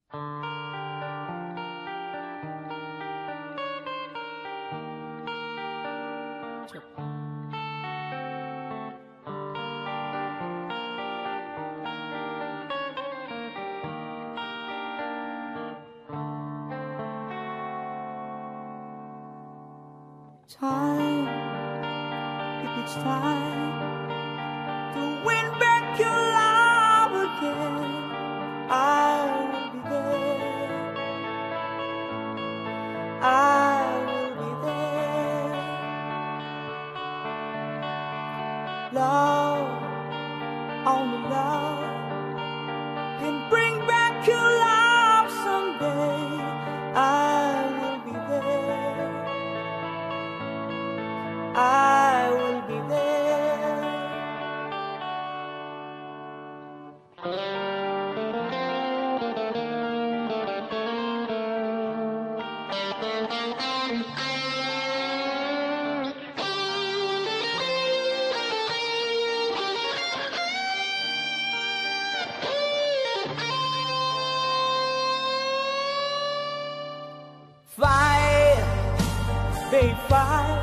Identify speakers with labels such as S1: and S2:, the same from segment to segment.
S1: Time, if it's time to win back your love again, I will be there. I will be there. Love, only love can bring back your love someday. I will be there. I will be there. Fight, they fight.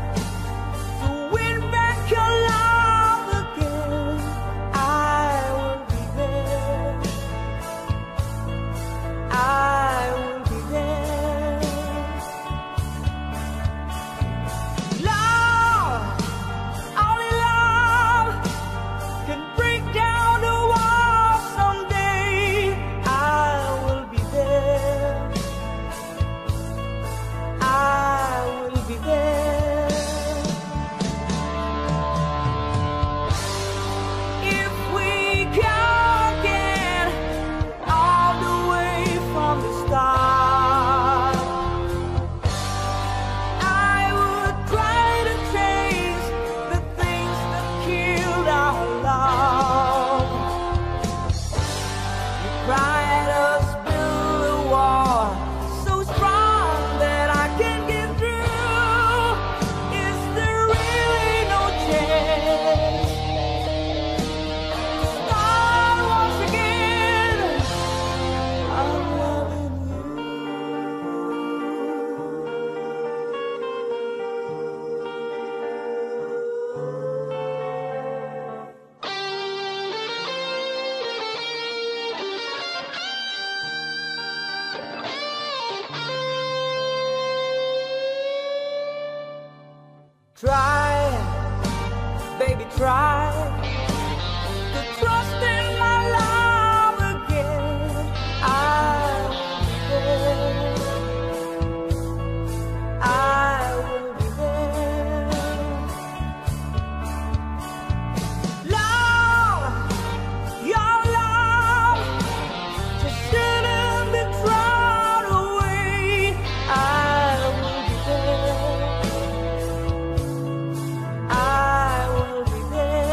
S1: Try, baby, try to trust in my love again. I will be there. Love, your love just shouldn't be thrown away. I will be there. I will be there.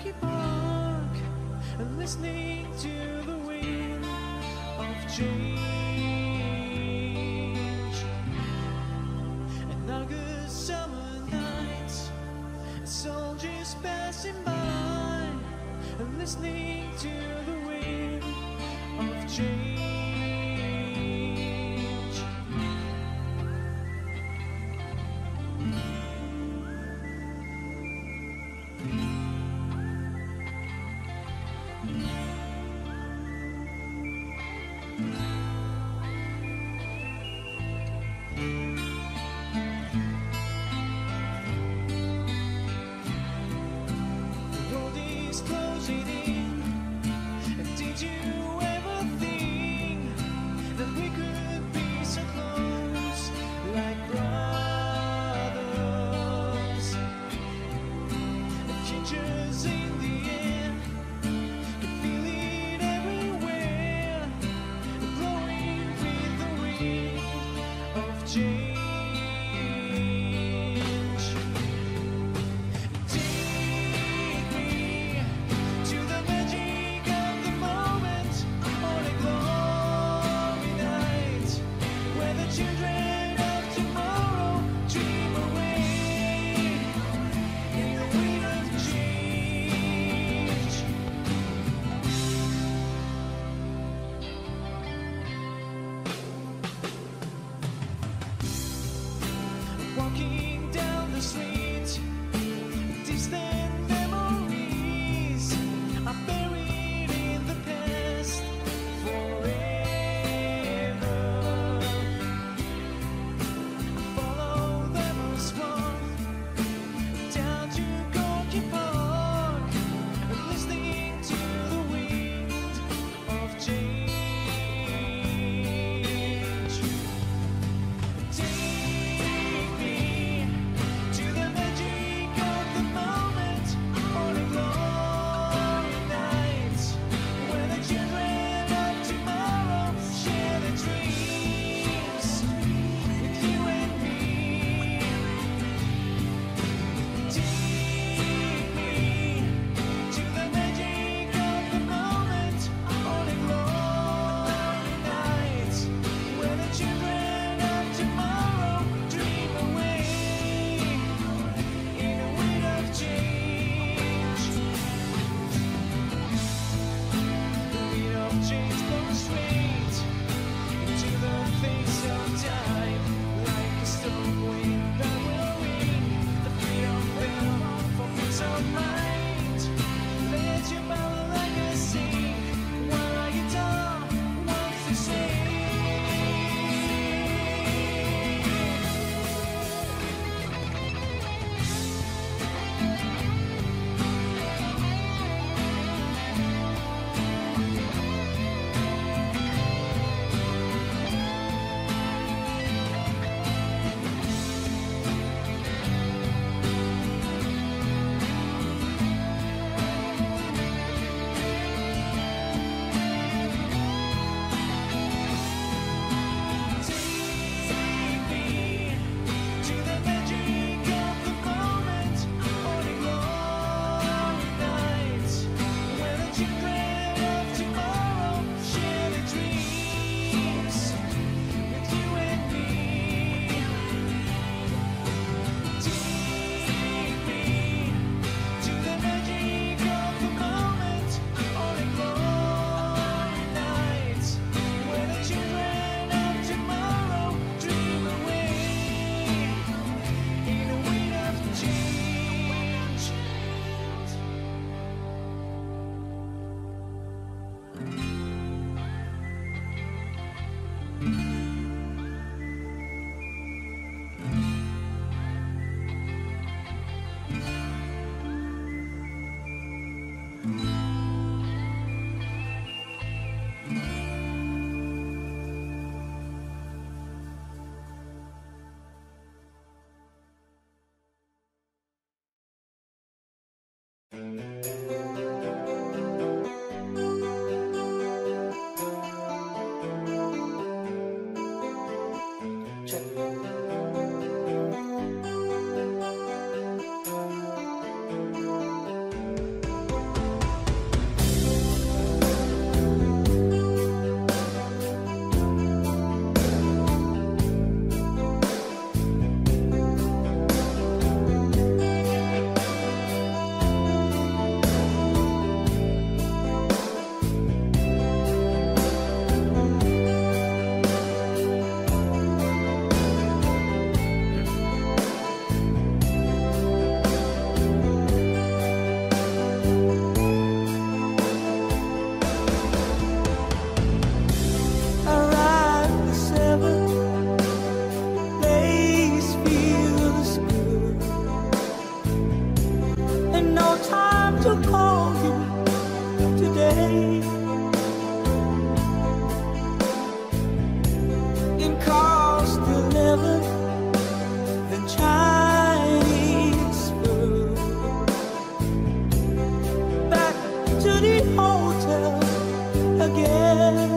S1: Gorky Park and listening to the wind of change. An August summer night, soldiers passing by and listening to the wind of change. The world is closing in, and did you ever think that we could be so close, like brothers? The future's in the air, can feel it everywhere, blowing with the wind of change. Take me to the magic of the moment on a glory night, where the children of tomorrow dream away in the wind of change. Walking down the street, distant memories are buried in the past forever. Follow them as one down to Gorky Park and listening to the wind of change. Take me to the magic of the moment on a glory night, where the children of tomorrow share their dreams with you and me. Take me to the magic of the moment on a glory night, where the children of tomorrow dream away in a wind of change. The wind of change blows straight into the face of time, like a storm wind that will ring the freedom bell for peace of mind. Let your power like a sing while our guitar wants to sing. Take me to the magic of the moment on a glory night, where the children of tomorrow share their dreams with you and me. Take me to the magic of the moment on a glory night, where the children of tomorrow dream away in a wind of change. again.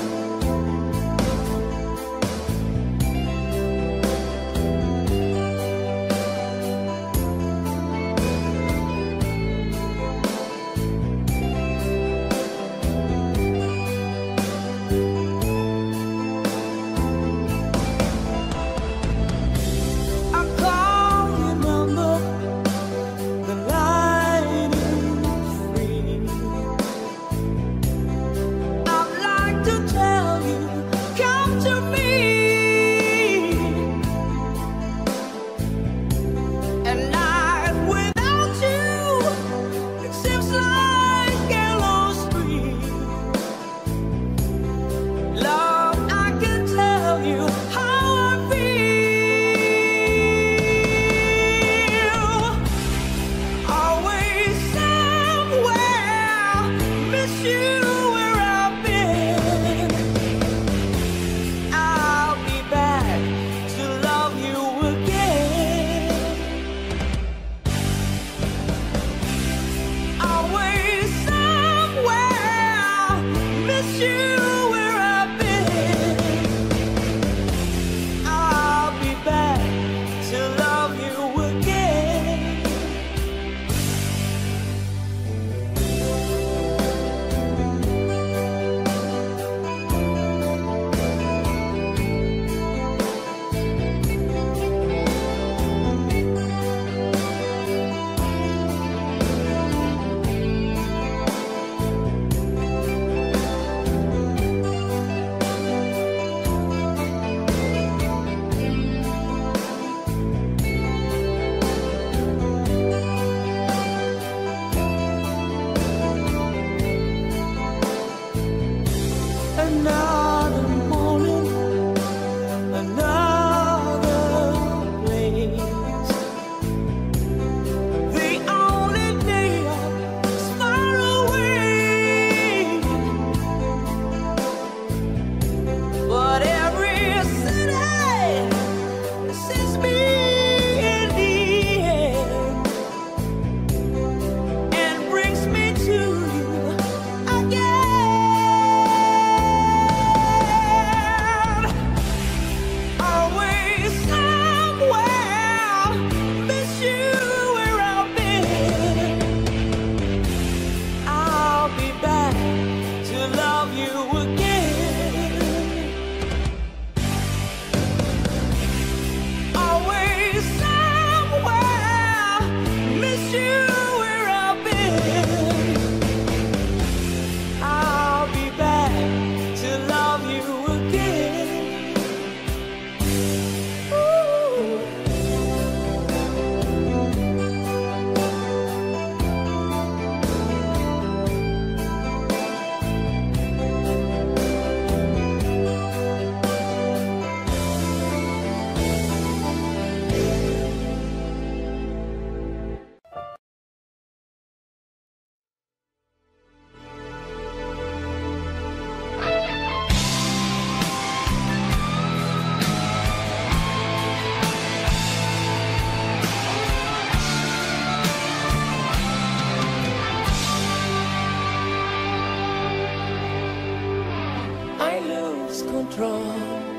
S1: Another morning, another place. The only day is far away, but every city sees me in the end and brings me to you again. Control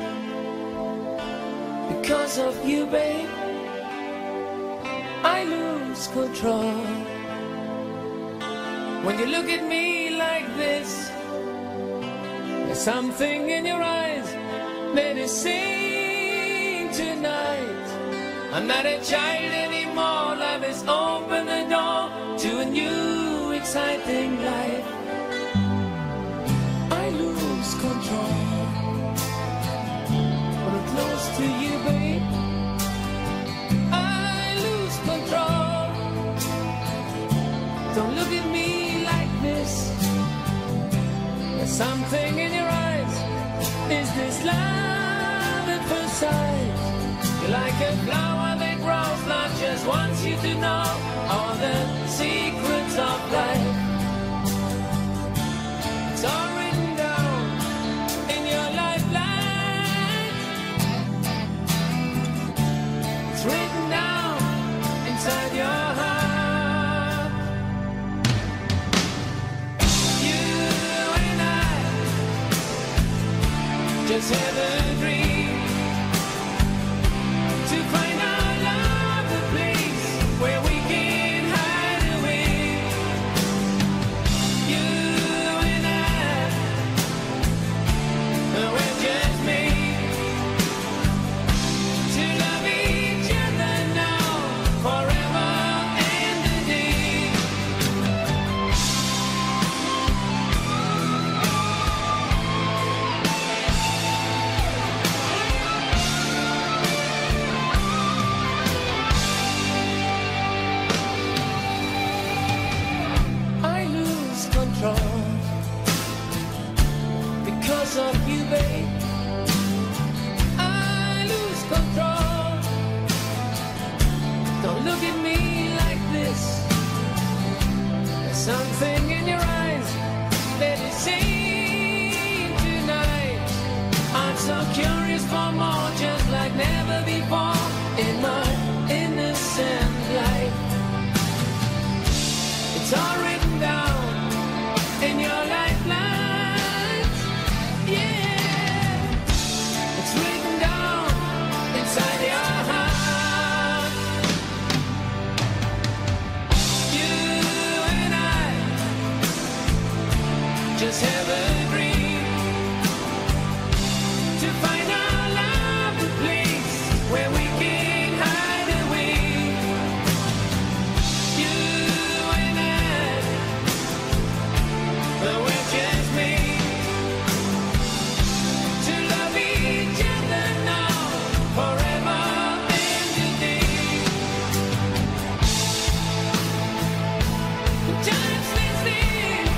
S1: because of you, babe. I lose control when you look at me like this. There's something in your eyes that is saying tonight, I'm not a child anymore. Love has opened the door to a new exciting life. I lose control close to you, babe. I lose control. Don't look at me like this. There's something in your eyes. Is this love at first sight? You're like a flower that grows. Love just wants you to know all the secrets of life. It's all written down in your lifeline. It's written down inside your heart. You just have a dream to find our love a place where we can hide away. You and I, we're just made to love each other now, forever and a day. I lose control because of you, babe. I lose control. Don't look at me like this. There's something in your eyes that is saying tonight. I'm so curious for more, just like never before in my innocent life. It's all written down in your lifelines. Yeah, it's written down inside your heart. You and I just have a dream to find our love a place where we can hide away. You and I, we're just made to love each other now, forever and a day. Time stands still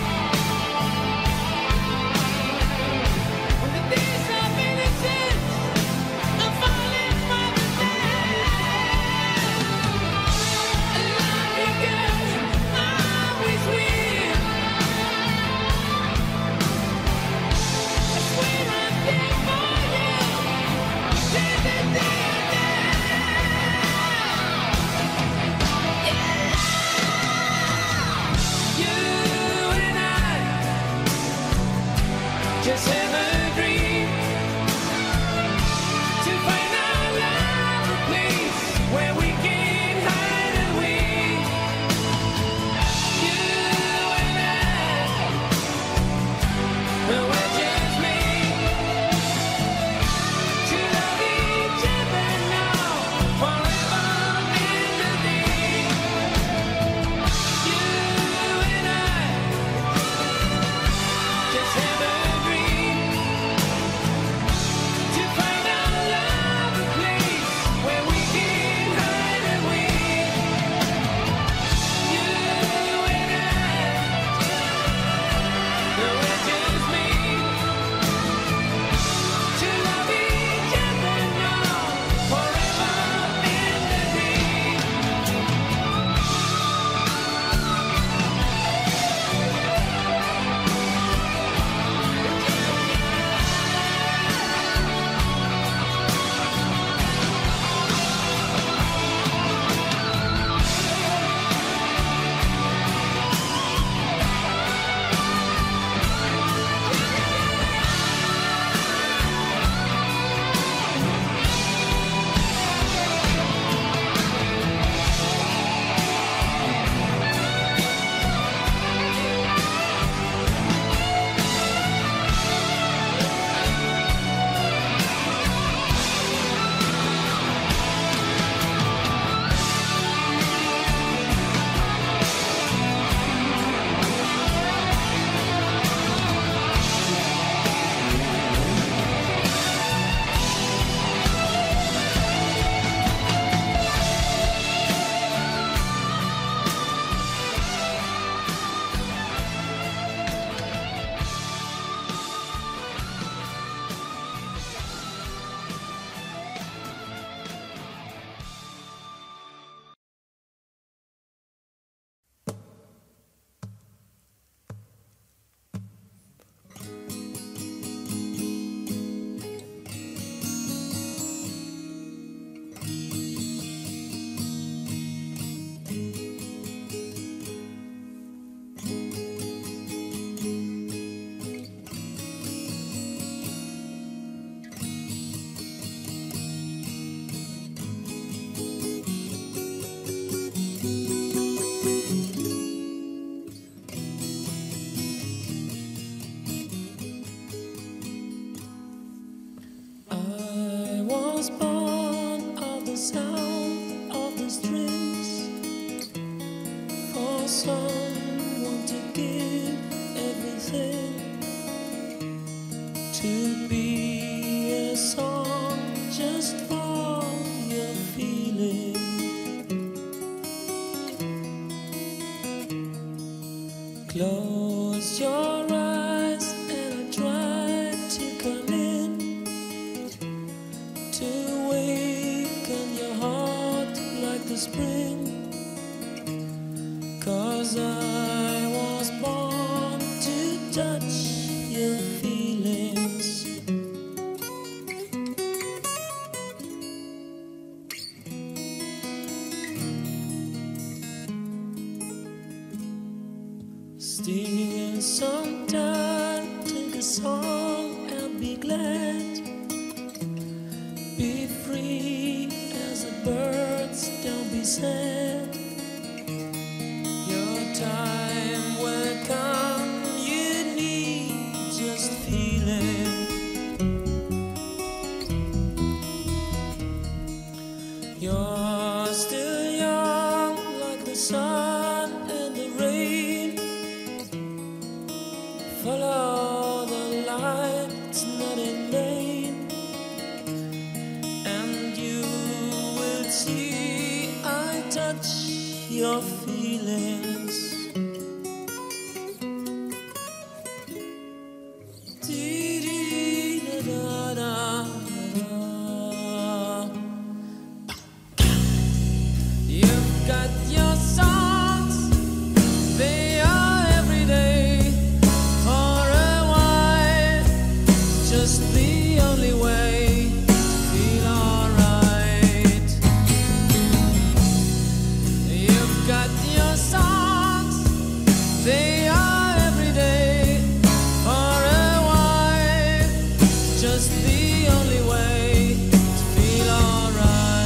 S1: when the days of innocence are falling from the sky. I love you, girl, always will. I swear I'm there for you till the day I die. You and I just have a dream to find our love a place where we can hide away. You and I, we're just made to love each other now, forever and a day. You and I just have a dream was born of the sound of the strings, for someone to give everything, to be a song just for your feeling. Close your eyes and I try to come in, to awaken your heart like the spring. 'Cause I was born to touch your feelings. Still sometime take a song and be glad. Be free as the birds, don't be sad. Your time will come, you need just feeling. You're still young like the sun and the rain. Follow the light, it's not in vain. And you will see I touch your feelings. You've got your songs, they are every day. For a while, just the only way to feel alright. You've got your songs, they are every day. For a while, just the only way to feel alright.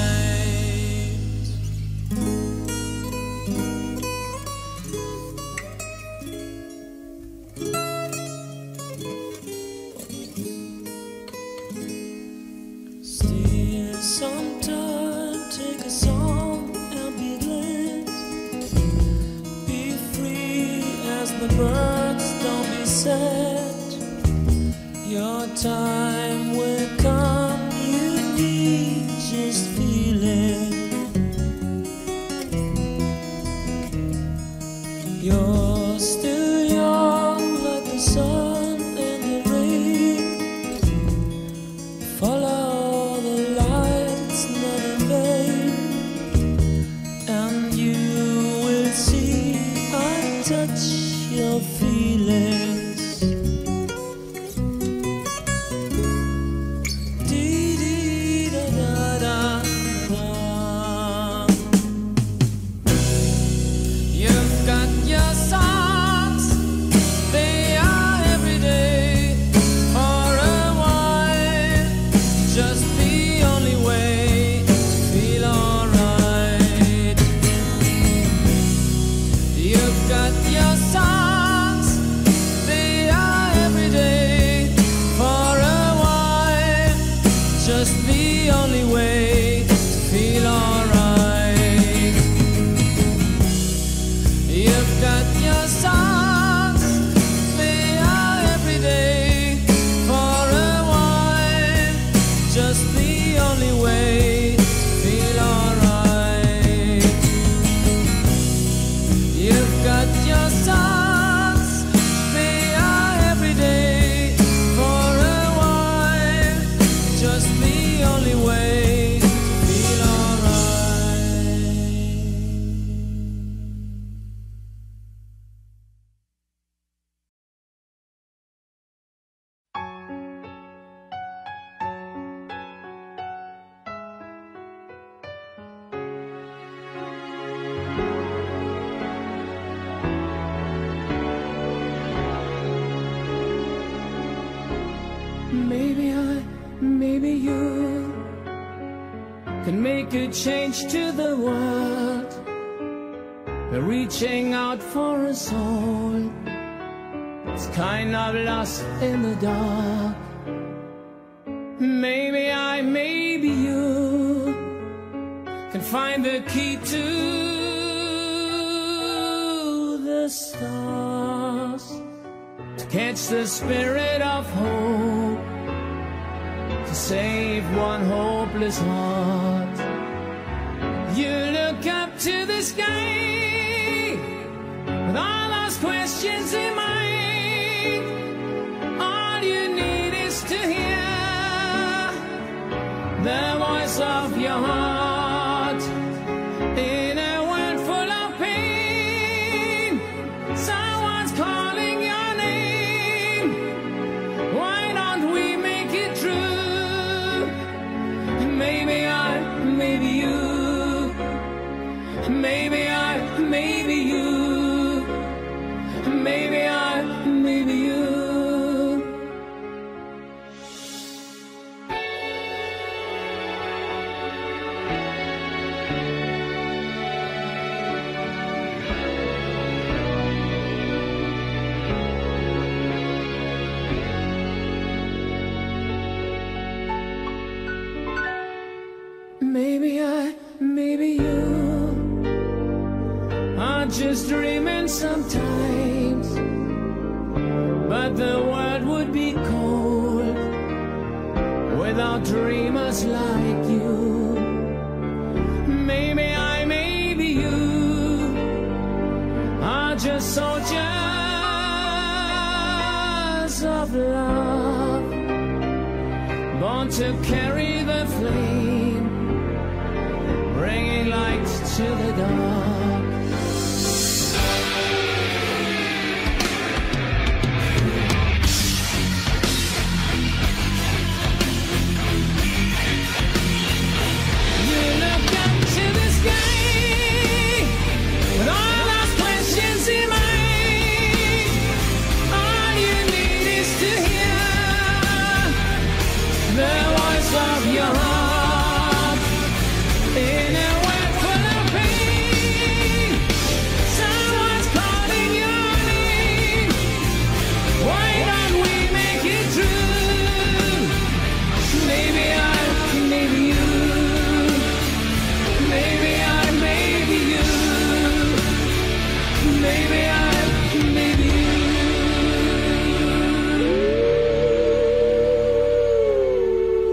S1: Still sometime take a song and be glad. Be free as the birds, don't be sad. Your time will come, you need just feeling. You're still young like the sun and the rain. Follow the light, it's not in vain. And you will see I touch your feelings. Dee-dee-da-da-da-da. You've got your songs, they are every day. For a while, just the only way to feel alright. You've got your songs, they are every day. For a while, just the only way to feel alright. You've got your songs, they are every day. For a while, just the only way to feel alright. You've got your songs, they are every day. For a while, just the only way to feel alright. Maybe you can make a change to the world. We're reaching out for a soul. It's kind of lost in the dark. Maybe I, maybe you find the key to the stars, to catch the spirit of hope, to save one hopeless heart. You look up to the sky with all those questions in mind. All you need is to hear the voice of your heart. In a world full of pain, someone's calling your name. Why don't we make it true? Maybe I, maybe you, maybe I, maybe you, maybe I, maybe you. Maybe I, maybe you are just dreaming sometimes, but the world would be cold without dreamers like you. Maybe I, maybe you are just soldiers of love, born to carry the flame, bringing light to the dark. You look up to the sky with all those questions in mind. All you need is to hear the voice of your heart. In a world full of pain, someone's calling your name. Why don't we make it true? Maybe I, maybe you, maybe I, maybe you, maybe I, maybe you.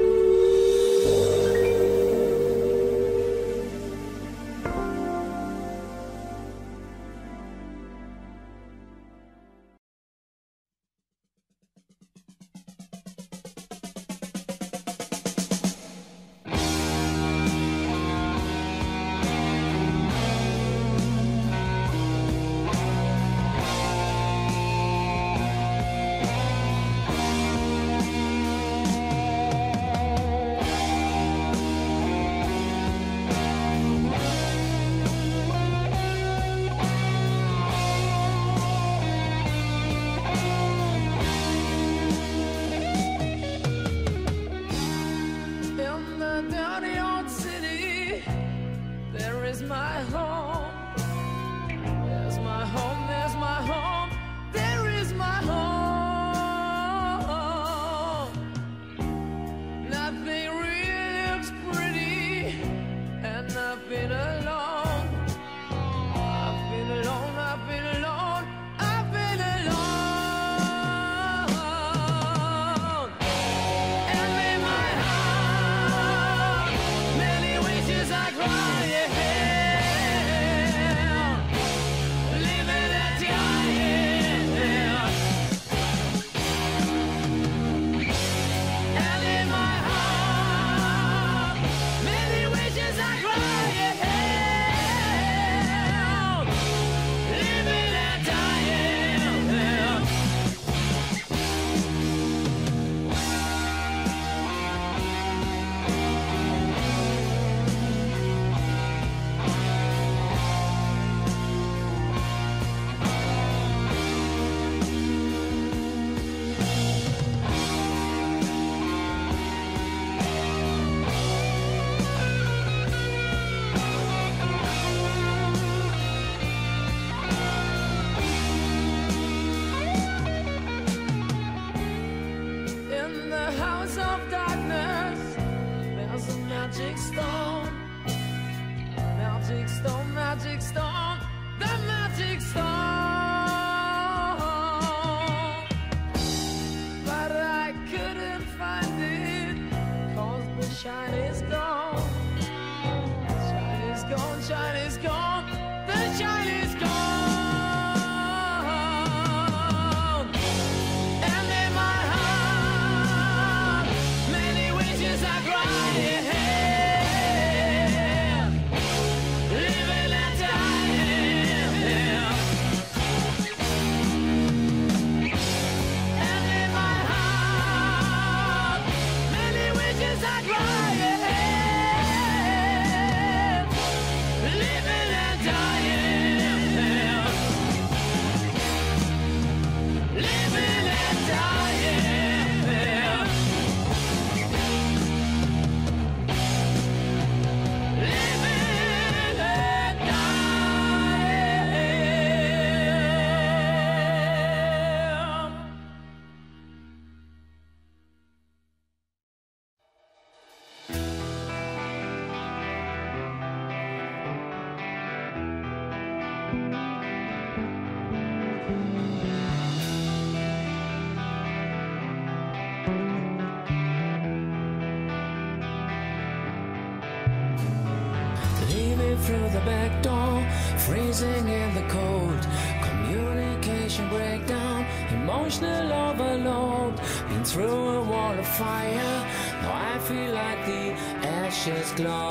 S1: through the back door, freezing in the cold. Communication breakdown, emotional overload. Been through a wall of fire, now I feel like the ashes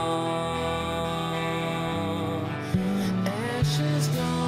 S1: glow. Ashes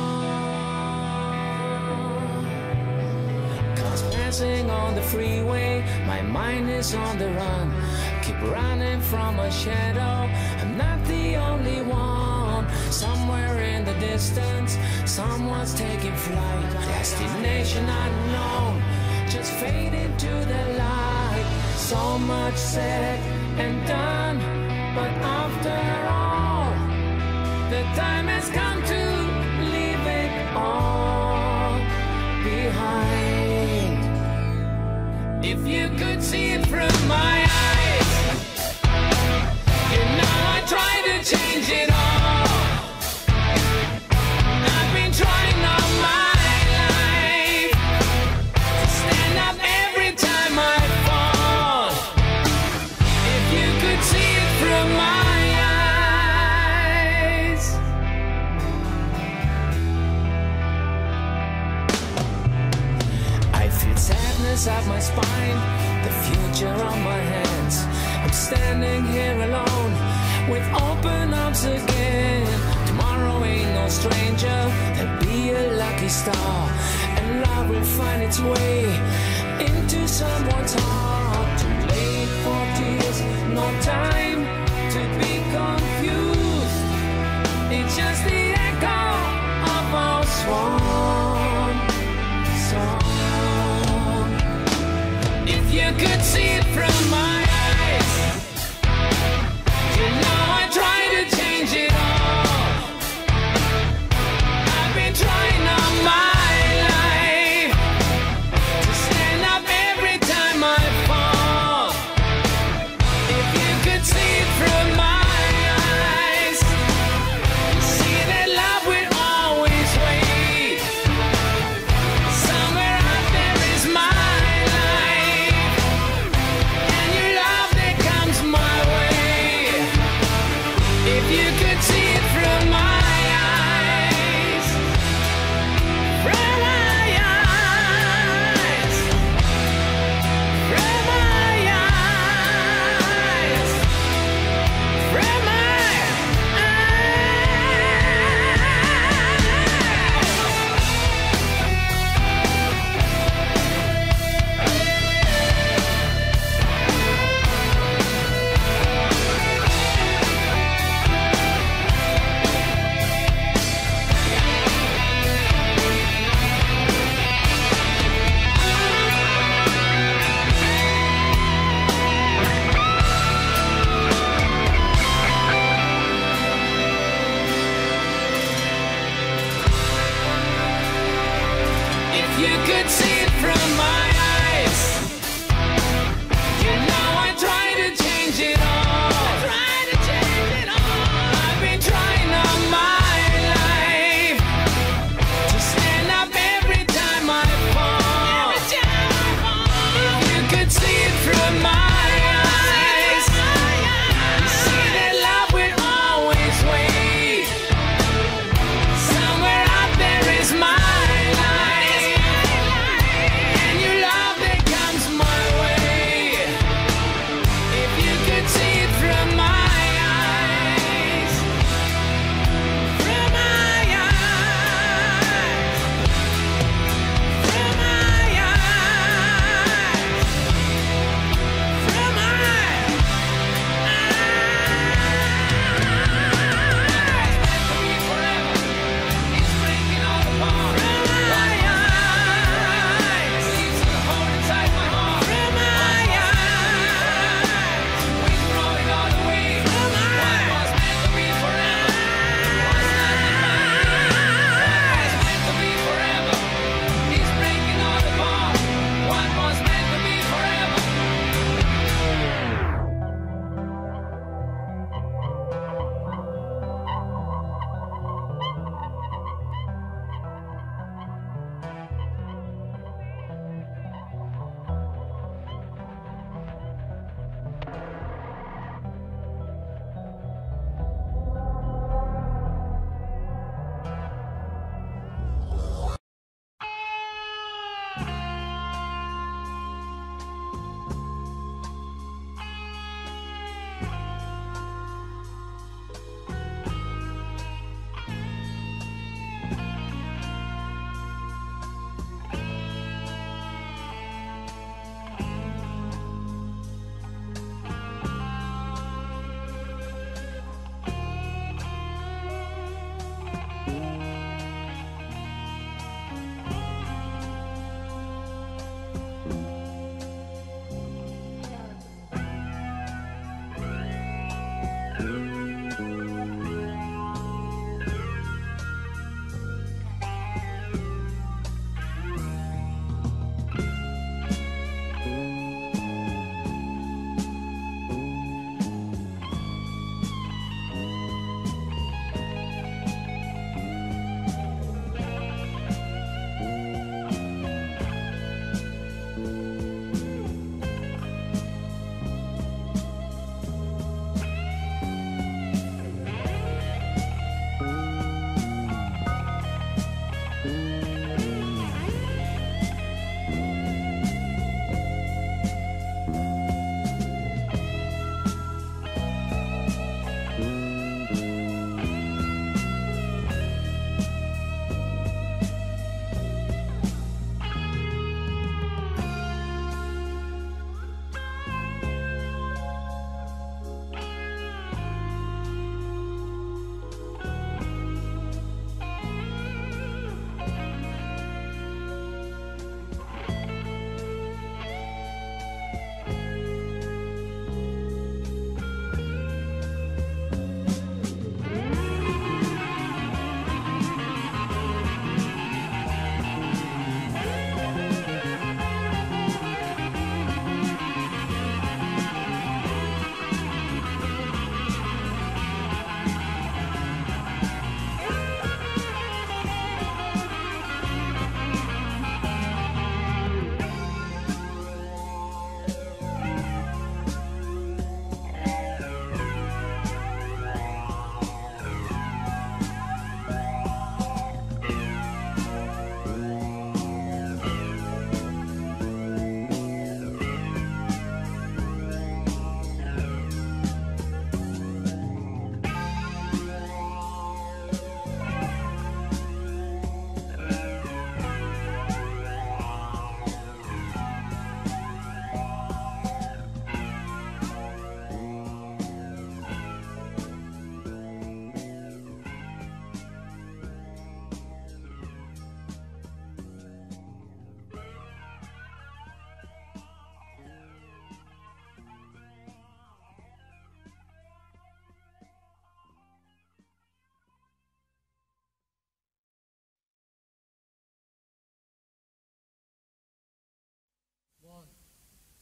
S1: glow. Cars passing on the freeway, my mind is on the run. Keep running from a shadow, I'm not the only one. Somewhere in the distance, someone's taking flight. Destination unknown, just fade into the light. So much said and done, but after all, the time has come to leave it all behind. If you could see it from my eyes, you know I try to change it all. I've been trying all my life to stand up every time I fall. If you could see it from my eyes. I feel sadness up my spine, the future on my hands. I'm standing here alone with open arms again. Tomorrow ain't no stranger, there'll be a lucky star, and love will find its way into someone's heart. Too late for tears, no time to be confused. It's just the echo of our swan song. If you could see it from my eyes, you know I try to change it all. I've been trying all my life to stand up every time I fall. If you could see it from my eyes, see that love will always wait. Somewhere out there is my life, and your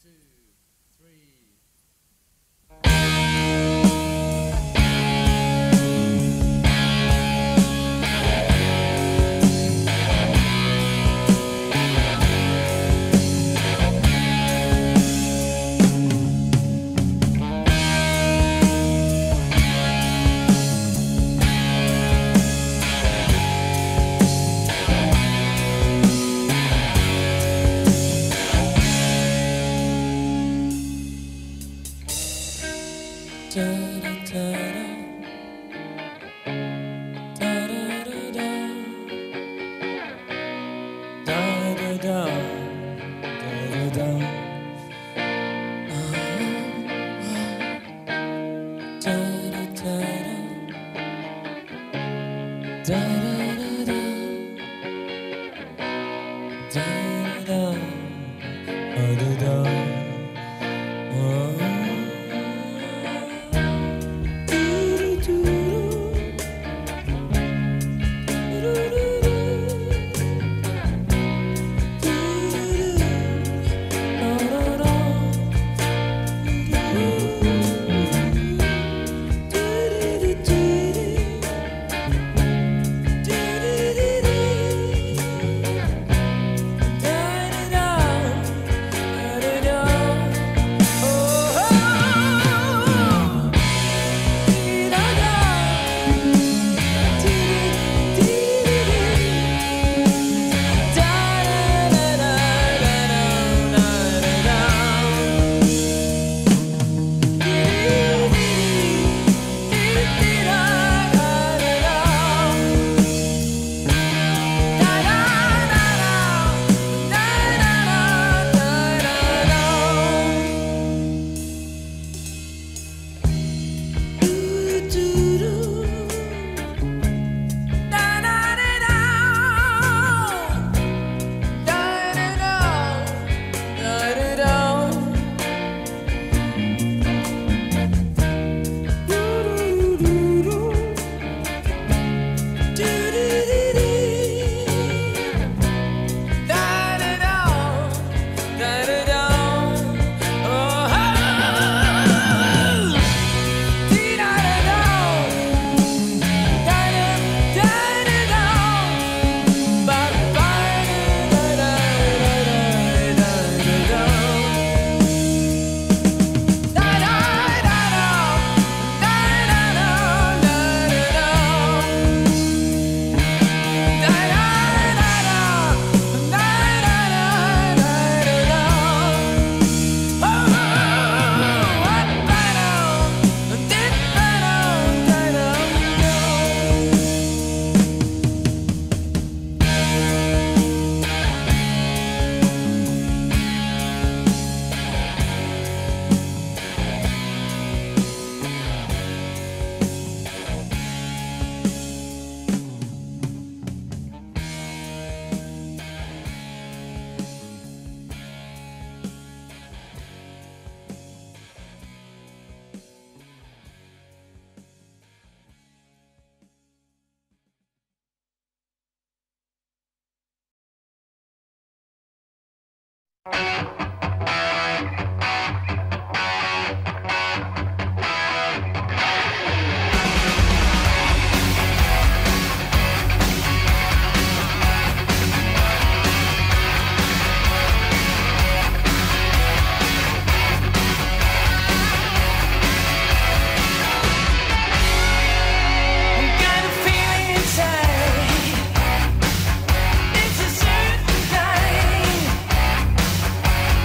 S2: It's a certain kind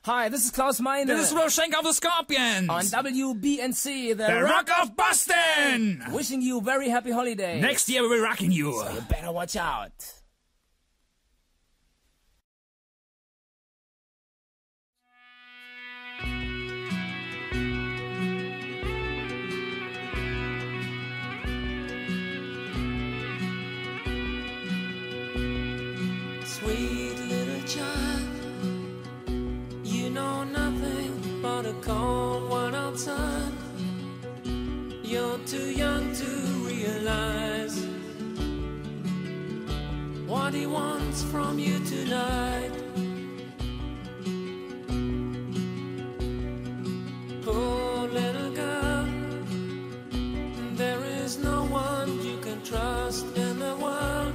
S2: Hi, this is Klaus Meine.
S3: This is Roshenko of the Scorpions.
S2: On WBNC,
S3: the Rock of Boston.
S2: Wishing you very happy holidays.
S3: Next year we're rocking you.
S2: So you better watch out.
S1: Sweet little child, you know nothing but a cold one outside. You're too young to realize what he wants from you tonight. Poor little girl, there is no one you can trust in the world.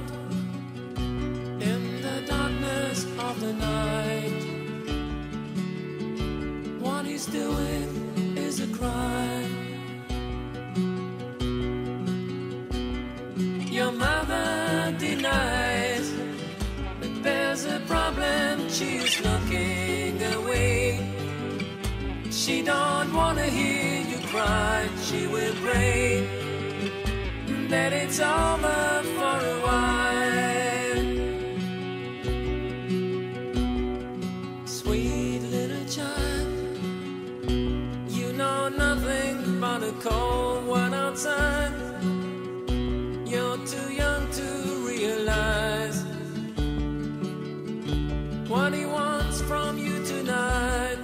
S1: In the darkness of the night, what he's doing is a crime. Your mother denies that there's a problem. She's looking away. She don't wanna hear you cry. She will pray that it's over for a while. Sweet little child, you know nothing but a cold one outside. You're too young to realize what he wants from you tonight.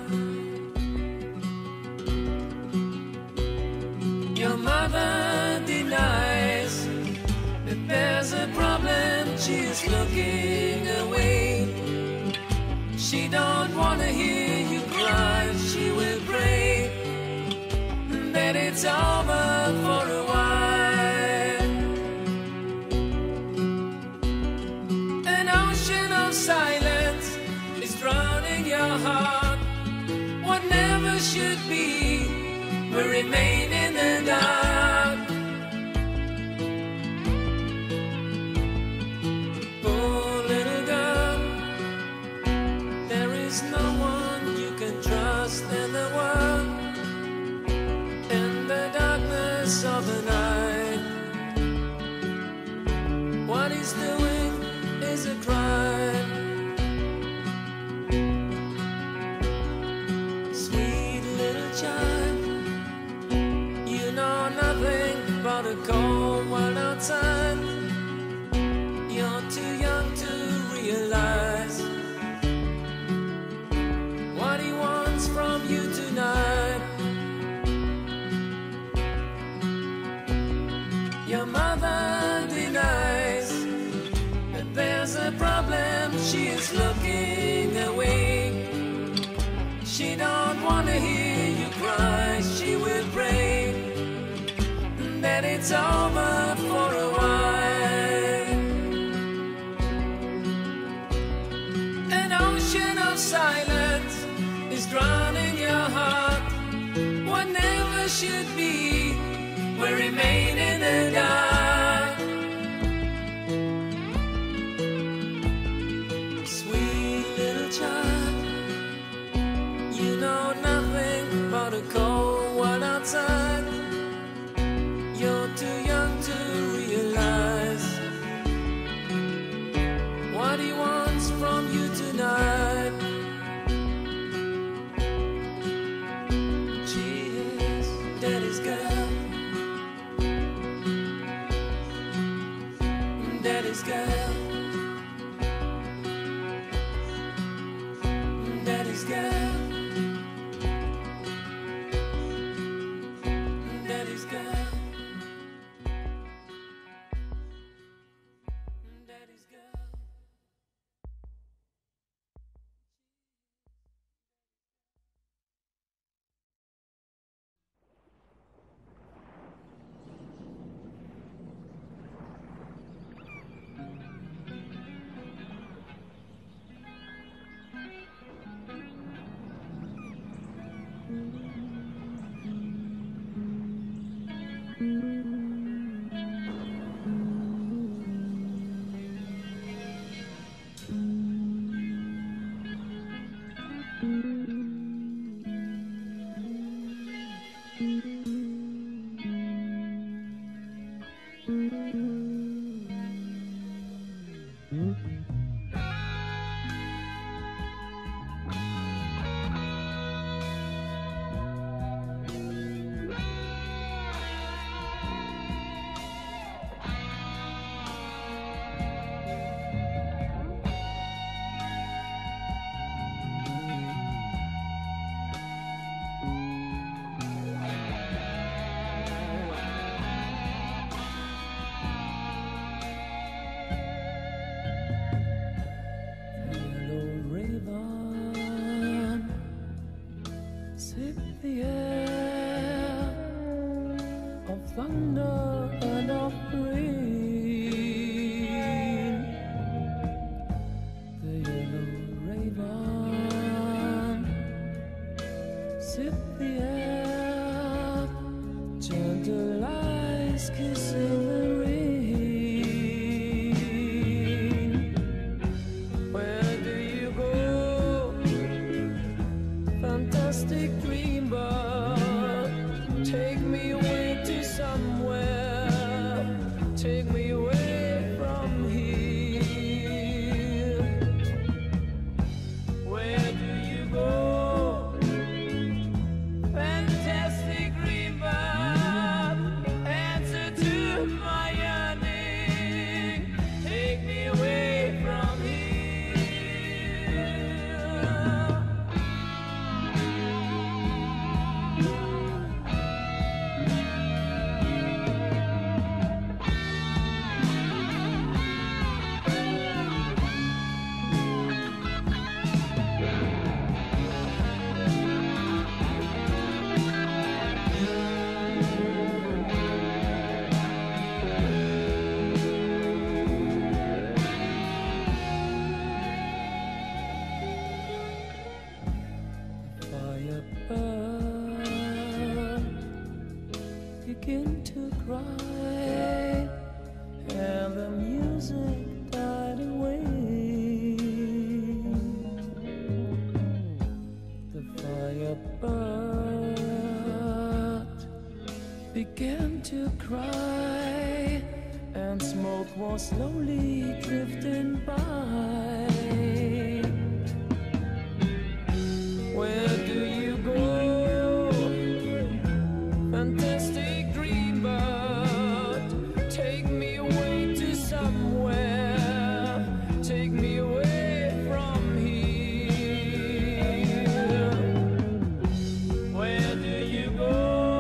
S1: Your mother denies that there's a problem. She's looking away. She don't wanna hear you cry. She will pray that it's over for a while. An ocean of silence is drowning your heart. What never should be will remain in the dark. Poor little girl, there is no one you can trust in the world. In the darkness of the night, what he's doing is a crime. Sweet little child, you know nothing but a cold world outside. You're too young to realize what he wants from you tonight. Your mother denies that there's a problem. She is looking away. She don't wanna hear you cry. She will pray that it's over for a while. An ocean of silence is drowning your heart. What never should be will remain in the dark. Sweet little child, you know nothing but a cold one outside. You're too young to realize what he wants from you tonight. She is daddy's girl, daddy's girl, daddy's girl, daddy's girl, daddy's girl. cry, and the music died away. The firebird began to cry, and smoke was slowly drifting by. Where do you go, fantastic dream bird? Take me away to somewhere, take me away from here. Where do you go,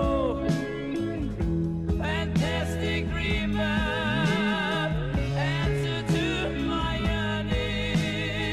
S1: fantastic dream bird? Answer to my yearning.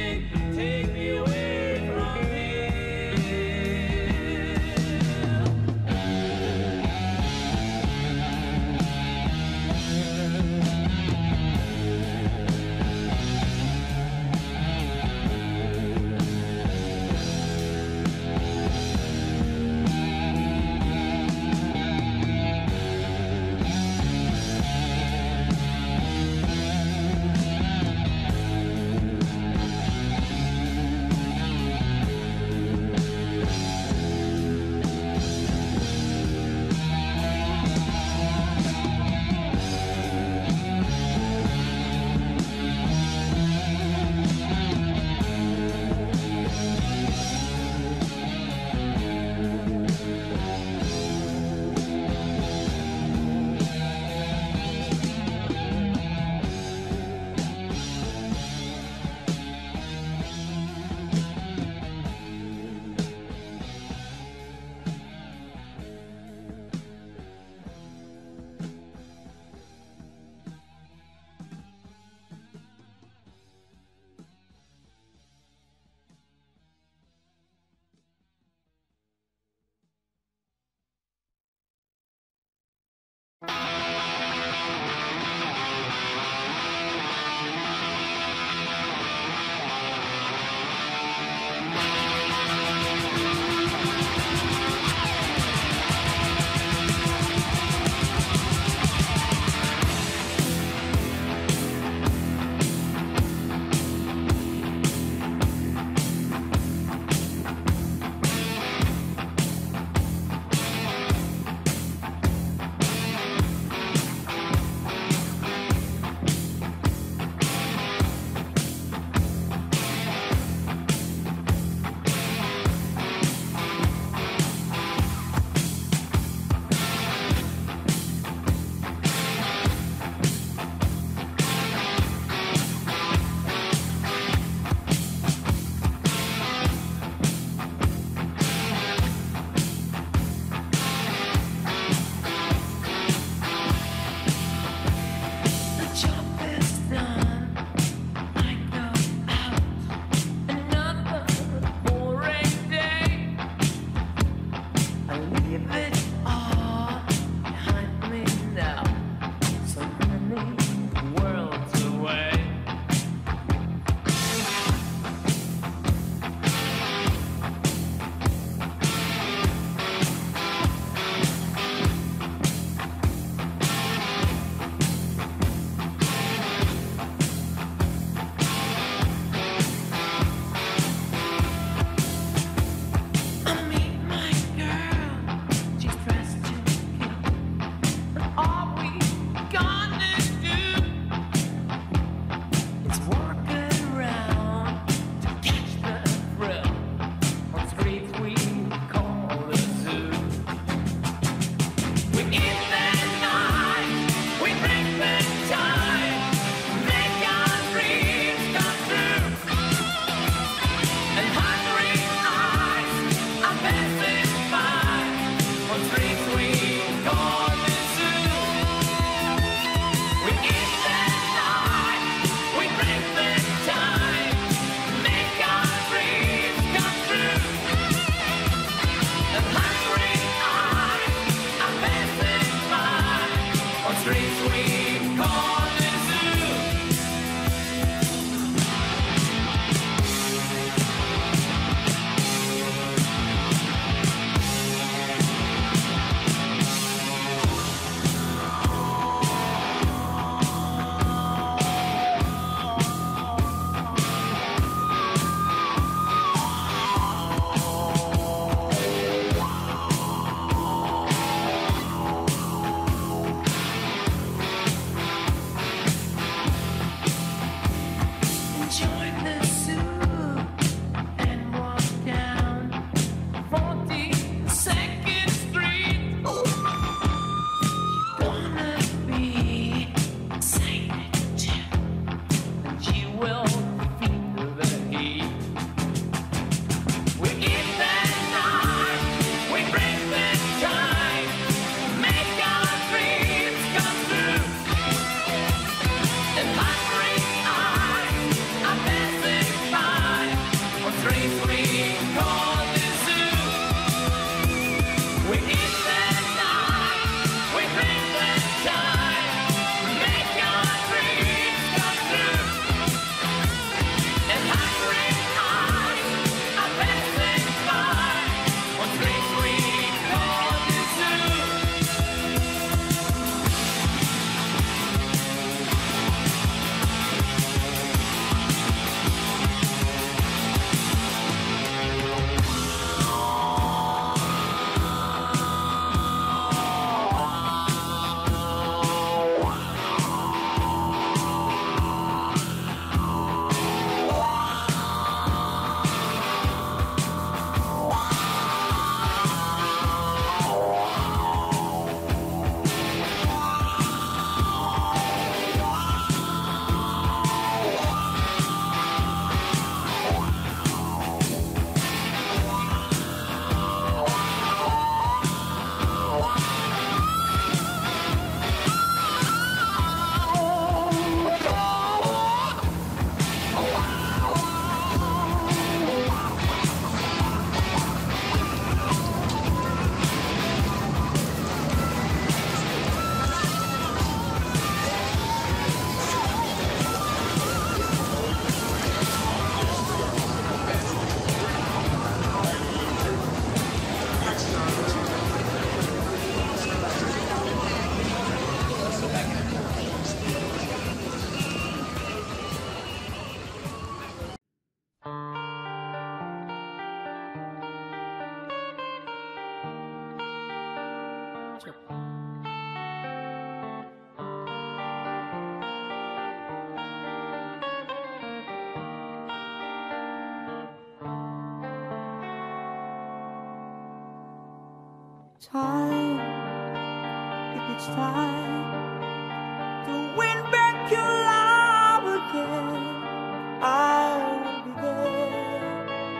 S4: time, if it's time to win back your love again, I will be there.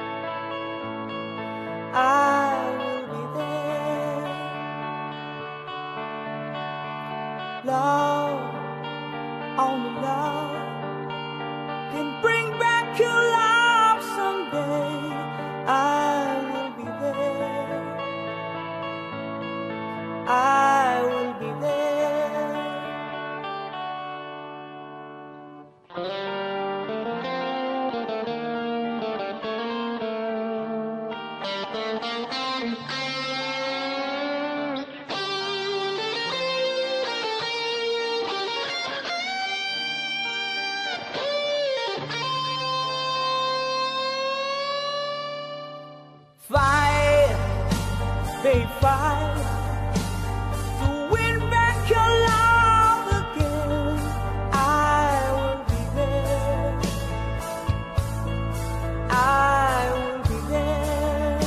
S4: I will be there. Love, only love can bring back your love someday. I will be there. I will be there. Fight, they fight to win back your love again. I will be there. I will be there.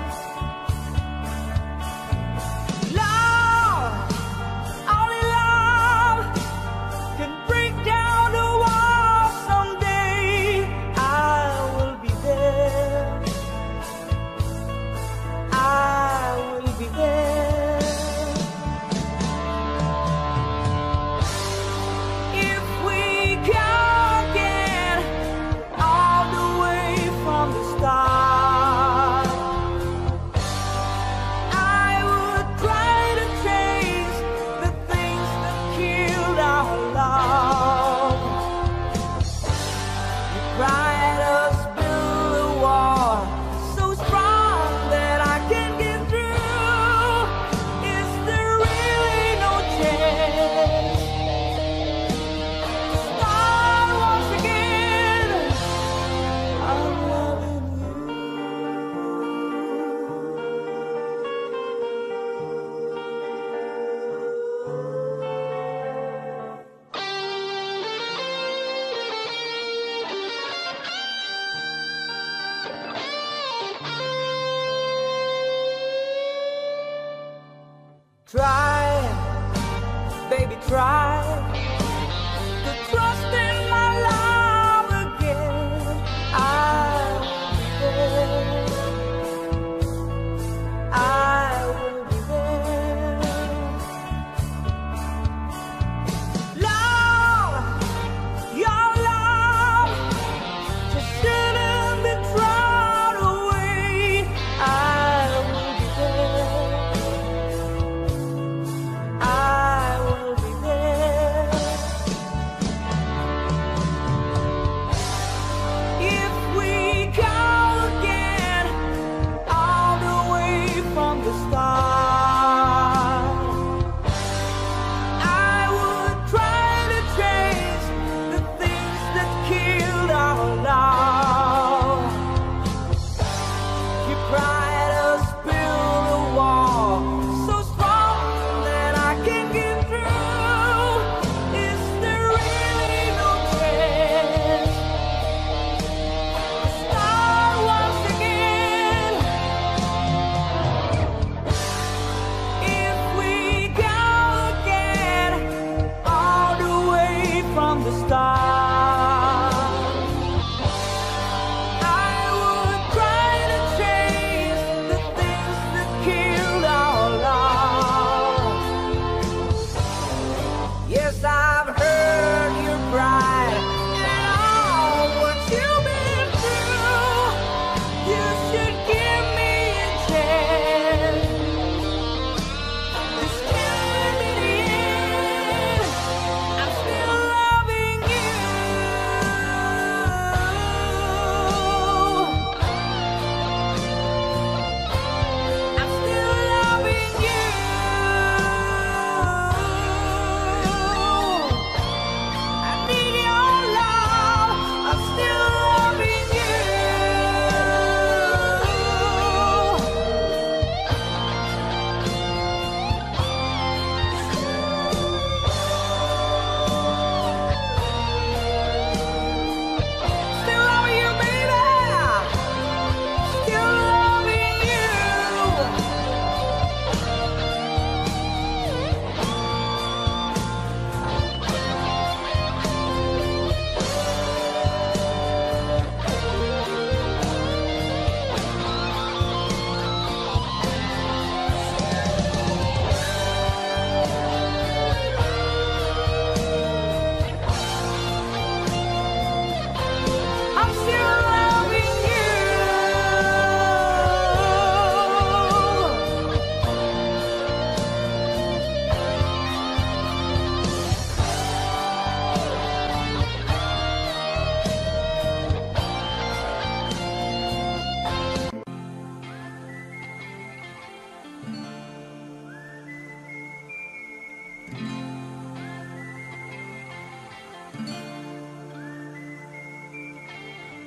S4: Love, only love can break down the wall someday. I will be there. I will be there.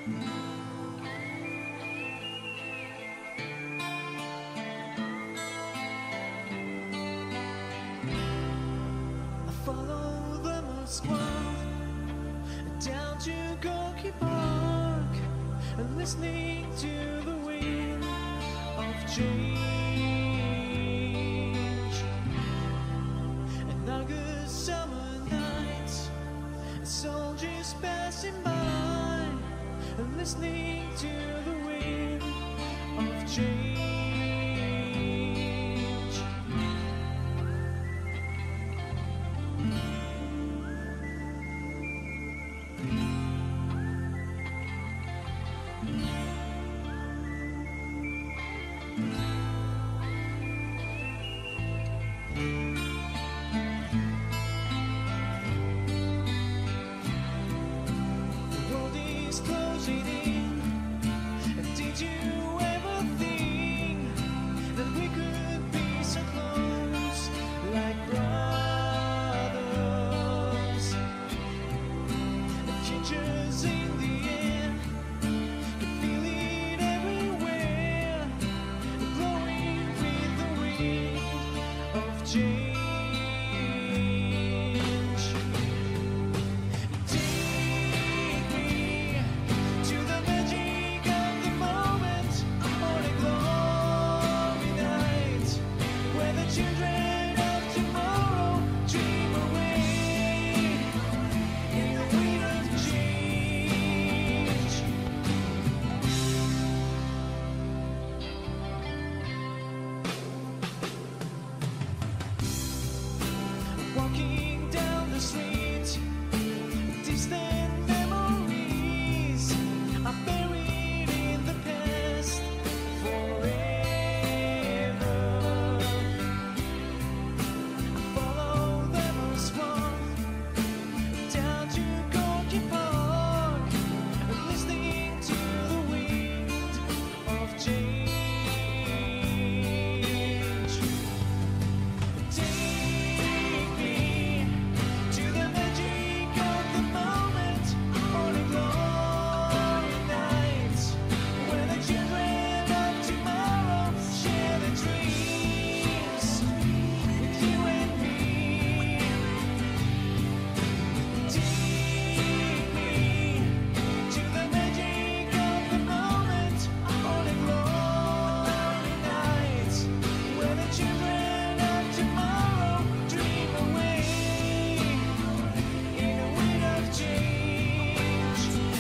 S1: I follow the Moskva down to Gorky Park and listening to the wind of change. An August summer night, soldiers passing by and listening to the wind of change. The world is closing in. And did you ever think that we could be so close, like brothers? The future's in the air, can feel it everywhere, blowing with the wind of change. Take me to the magic of the moment on a glory night, where the children of tomorrow dream away in the wind of change. Walking down the street, distant memories are buried in the past forever. I follow them as one down to Gorky Park and listening to the wind of change. Take me to the magic of the moment on a glory night, where the children of tomorrow share their dreams with you and me. Take me to the magic of the moment on a glory night, where the children of tomorrow dream away in a wind of change.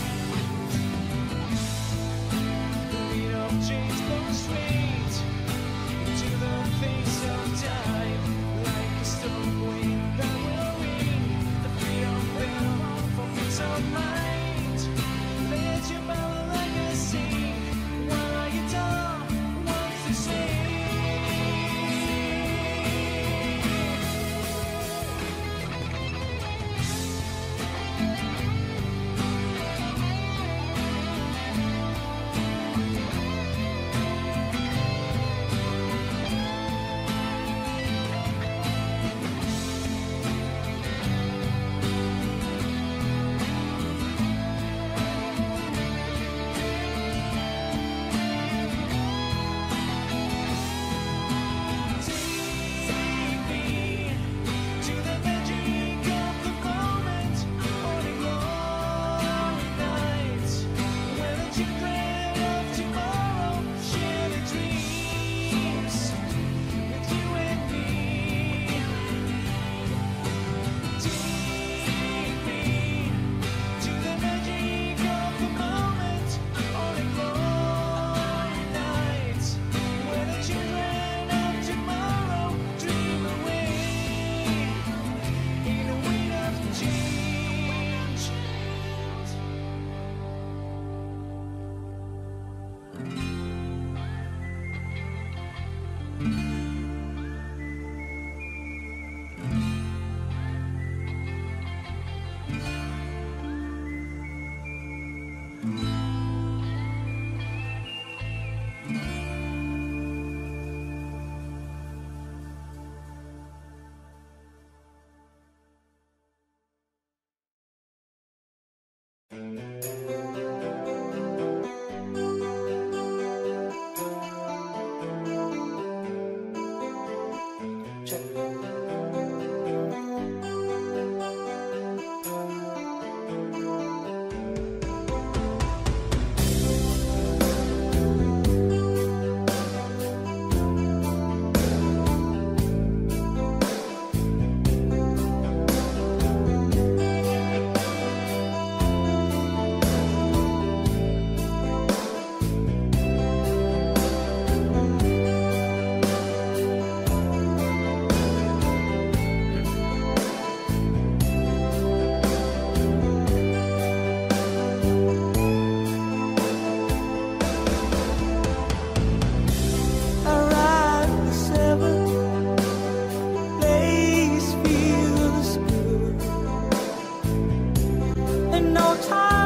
S1: The wind of change blows straight into the face of time, like a storm wind that will ring the freedom bell for peace of mind. Let your power like a sea, while our guitar wants to sing. Take me to the magic of the moment on a glory night, where the children of tomorrow share their dreams with you and me. Take me to the magic of the moment on a glory night, where the children of tomorrow dream away in a wind of change.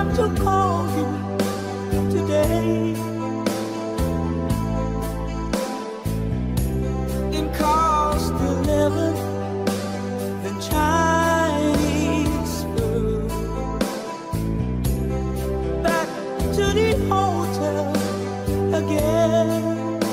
S4: to call you today. In cost 11, the Chinese food. Back to the hotel again.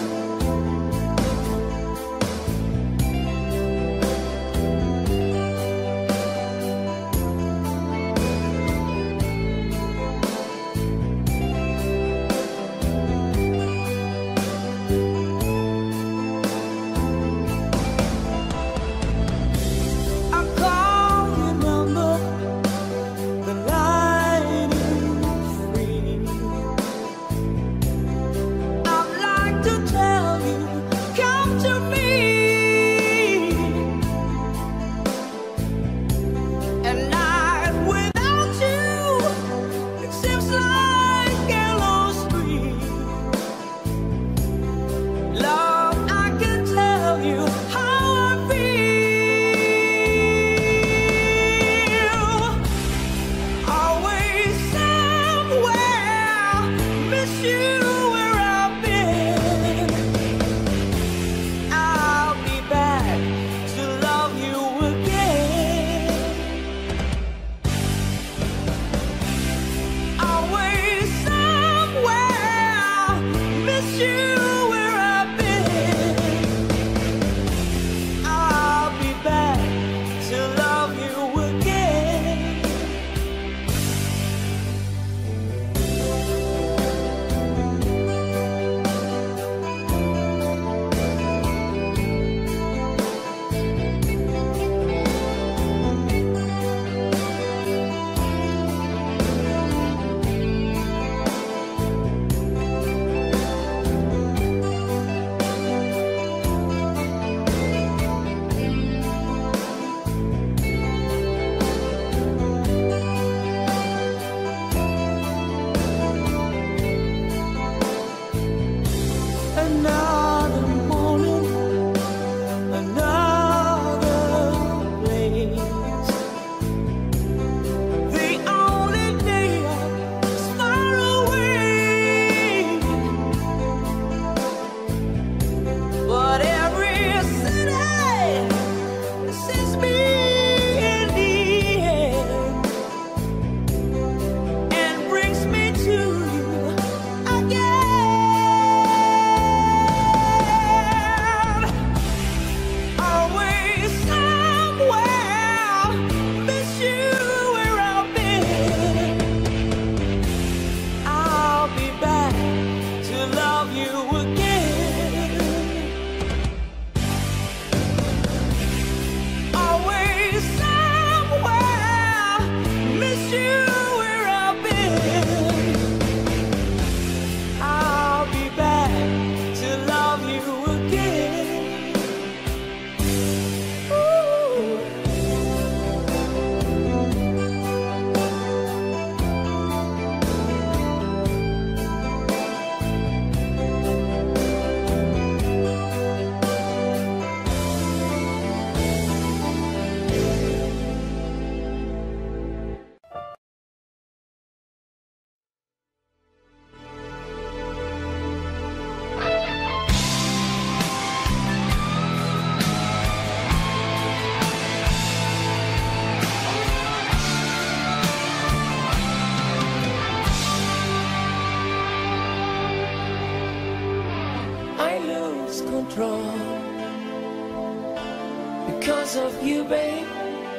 S1: Because of you, babe,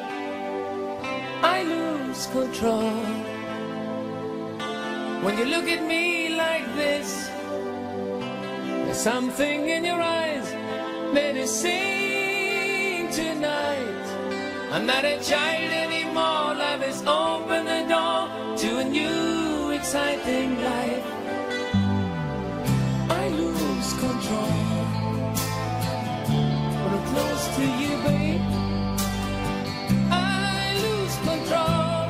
S1: I lose control. When you look at me like this, there's something in your eyes that is saying tonight, I'm not a child anymore. Life has opened the door to a new exciting life. I lose control when I'm close to you, babe. I lose control.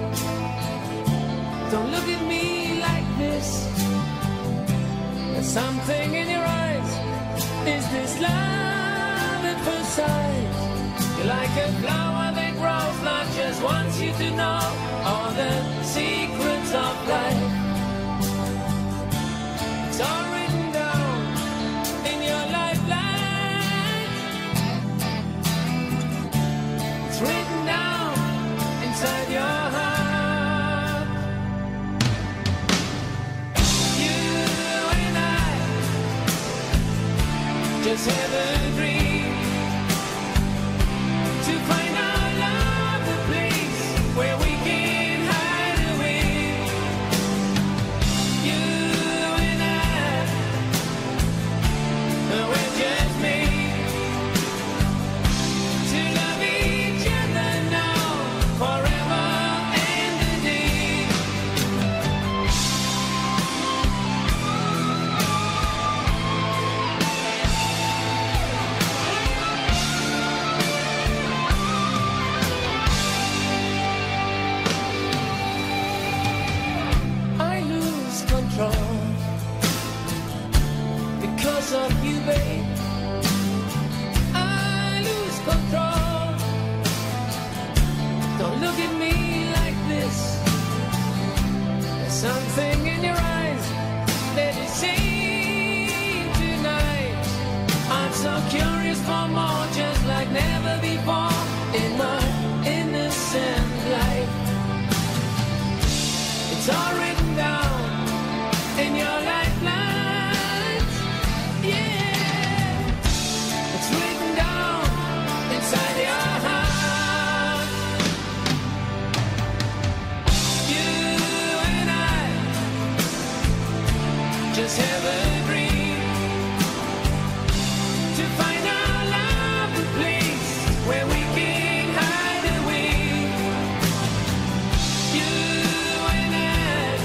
S1: Don't look at me like this. There's something in your eyes. Is this love at first sight? You're like a flower that grows, not just wants you to know all the secrets of just have a dream to find our love, the place where we can hide away. You and I, we're just made to love each other now, forever and a day. I lose control because of you, babe. I lose control. Don't look at me like this. There's something in your eyes that is saying tonight. I'm so curious for more, just like never before in my innocent life. It's all written down in your lifelines. Yeah, it's written down inside your heart. You and I just have a dream to find our love, the place where we can hide away. You and I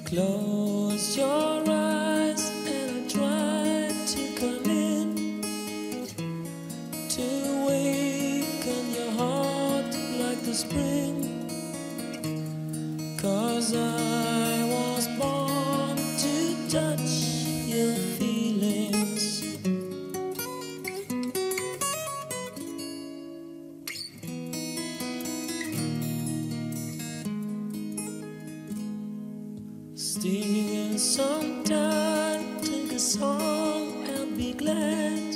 S4: Close your eyes and I try to come in, to awaken your heart like the spring. 'Cause I was born to touch your feelings. Still sometime take a song and be glad.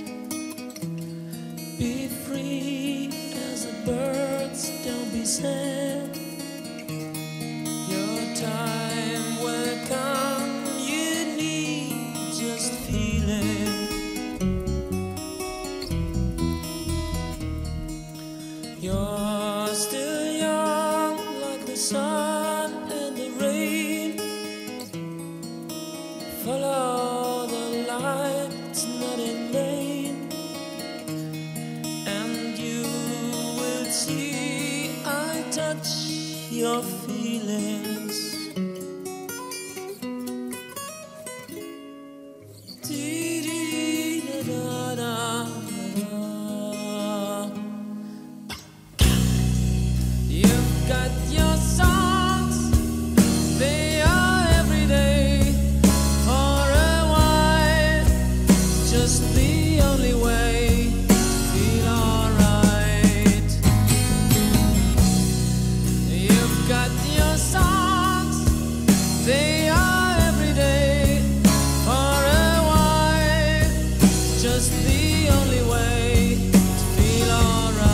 S4: Be free as the birds, don't be sad. Your time will come, you need just feeling. You're still young like the sun and the rain. Follow the light, it's not in vain. And you will see I touch your feelings. You've got your songs, they are every day. For a while, just the only way to feel alright. You've got your songs, they are every day. For a while, just the only way to feel alright.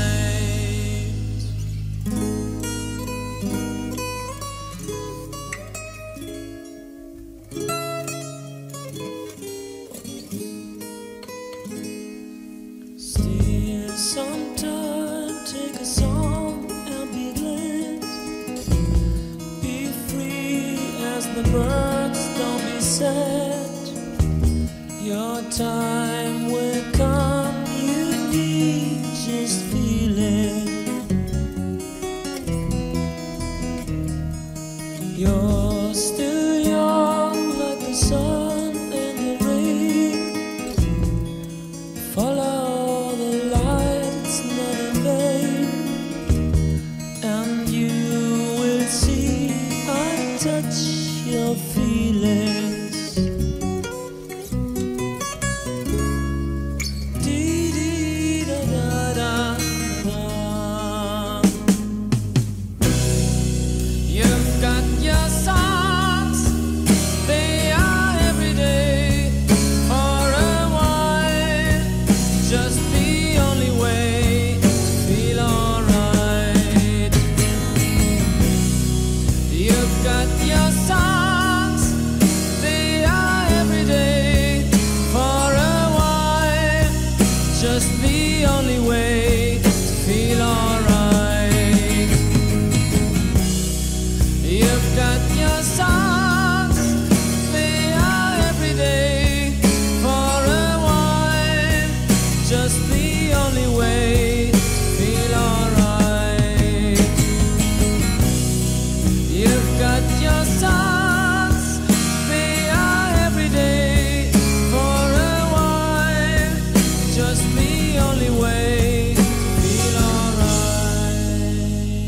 S4: Still sometime take a song and be glad. Be free as the birds, don't be sad. Your time will come, you need just feeling. You're still young like the sun and the rain. Follow the light, it's not in vain. And you will see I touch your feelings. Dee-dee-da-da-da-da. You've got your songs, they are every day. For a while, just the only way to feel alright. You've got your songs, they are every day. For a while, just the only way to feel alright. You've got your songs, they are every day. For a while, just the only way to feel alright. You've got your songs, they are every day. For a while, just the only way to feel alright.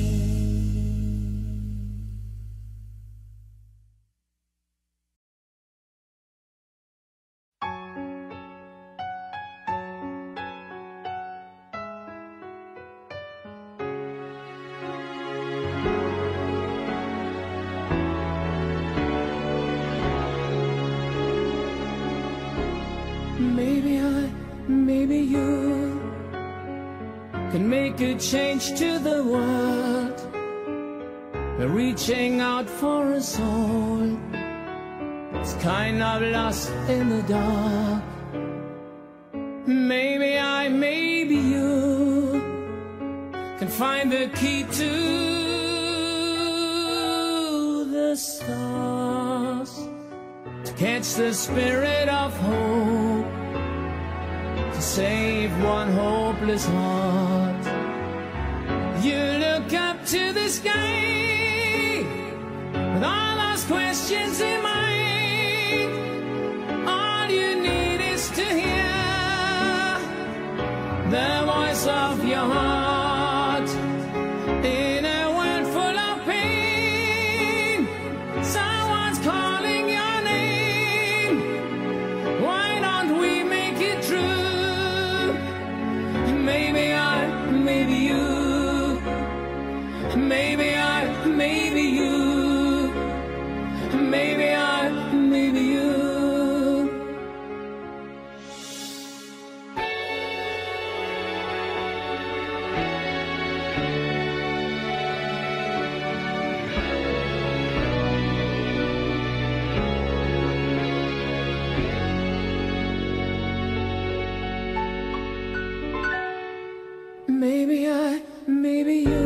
S2: Maybe you can make a change to the world. We're reaching out for a soul. It's kind of lost in the dark. Maybe maybe you can find the key to the stars, to catch the spirit of hope, to save one hopeless heart. You look up to the sky with all those questions in mind, all you need is to hear the voice of your heart. In a world full of pain, someone's calling your name. Why don't we make it true? Maybe I, maybe you. Maybe I, maybe you. Maybe I, maybe you. Maybe I, maybe you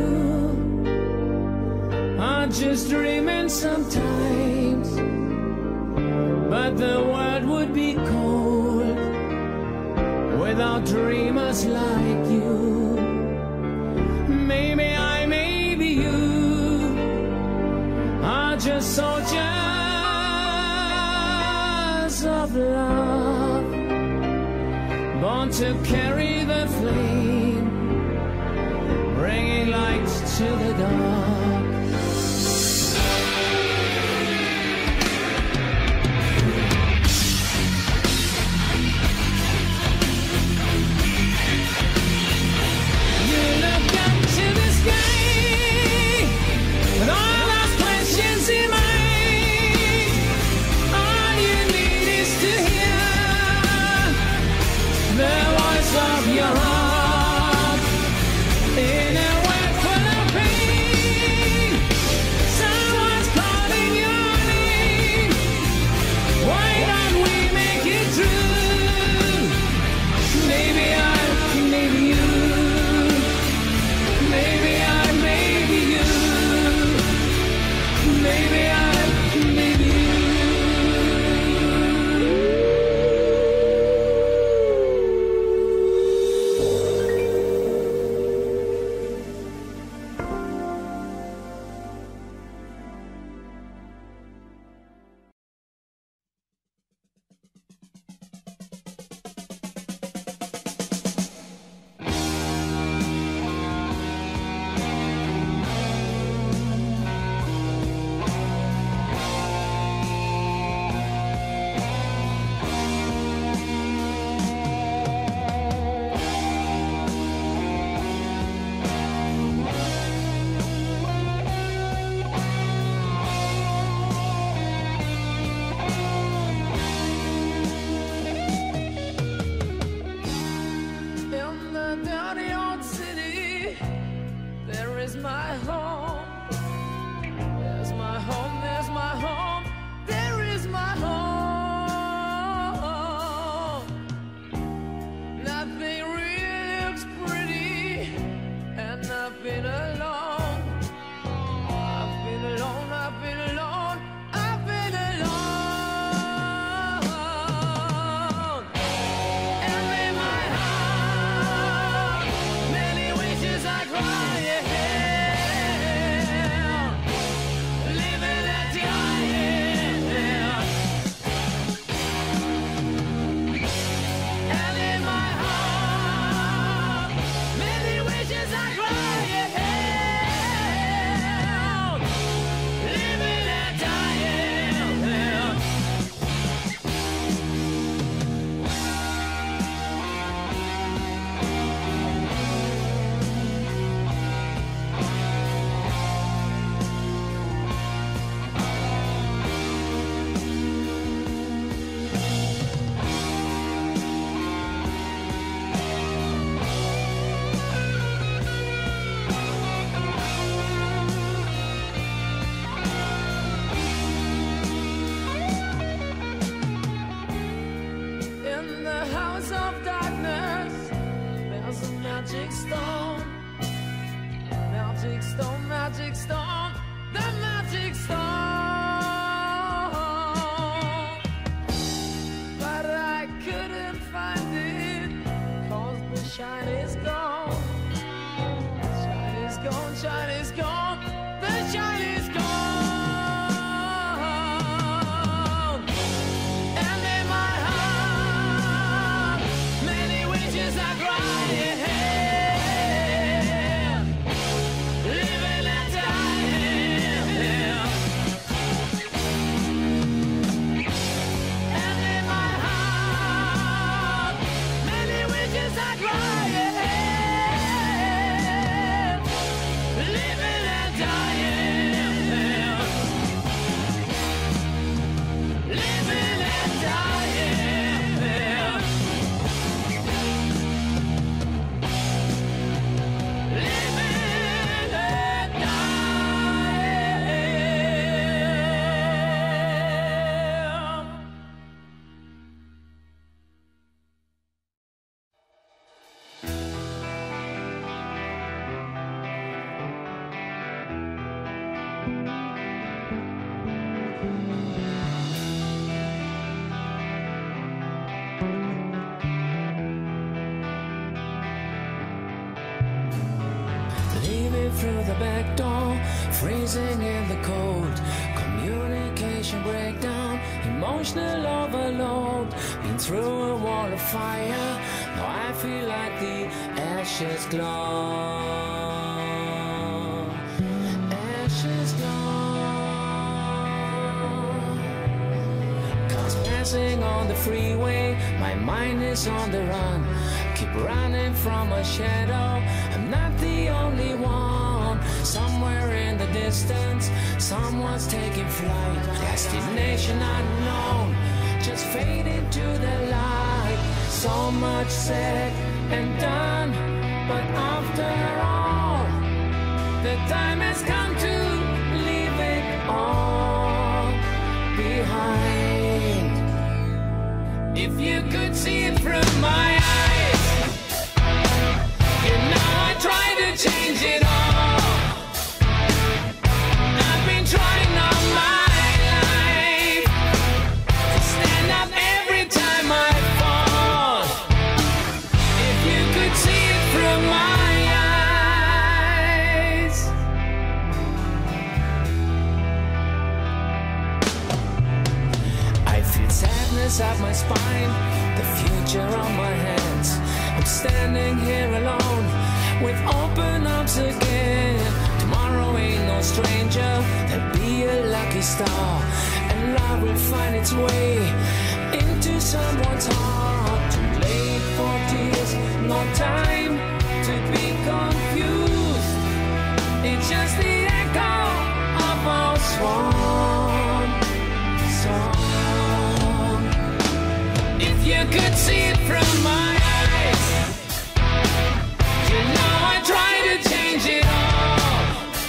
S2: are just dreaming sometimes, but the world would be cold without dreamers like you. Maybe I, maybe you are just soldiers of love, born to carry the flame, bringing light to the dark. You look up to the sky with all those questions in mind. All you need is to hear the voice of your heart. In a world full of pain, someone's calling your name. Why don't we make it true? Maybe I, maybe you. Maybe I, maybe you. Maybe I, maybe you. In the dirty old city, there is my home. There's my home, there's my home, there is my home. Nothing really looks pretty, and I've been alone. I've been alone, I've been alone, I've been alone. And in my heart, many wishes I cry, yeah. Living at dying, and in my heart, many wishes I cry, yeah. Living at dying. In the house of darkness, there's a magic stone. Magic stone, magic stone, the magic stone. But I couldn't find it, 'cause the shine is gone. Shine is gone, shine is gone, the shine is gone.
S4: Leaving through the back door, freezing in the cold. Communication breakdown, emotional overload. Been through a wall of fire, now I feel like the ashes glow. Ashes glow. Cars passing on the freeway, my mind is on the run. Keep running from a shadow, I'm not the only one. Somewhere in the distance, someone's taking flight. Destination unknown, just fade into the light. So much said and done, but after all, the time has come to leave it all behind. If you could see it from my eyes, you know I try to change it all. I've been trying all my life to stand up every time I fall. If you could see it from my eyes. I feel sadness up my spine, the future on my hands. I'm standing here alone with open arms again. Tomorrow ain't no stranger, there'll be a lucky star, and love will find its way into someone's heart. Too late for tears, no time to be confused. It's just the echo of our swan song. If you could see it from my eyes, you know I try to change it all.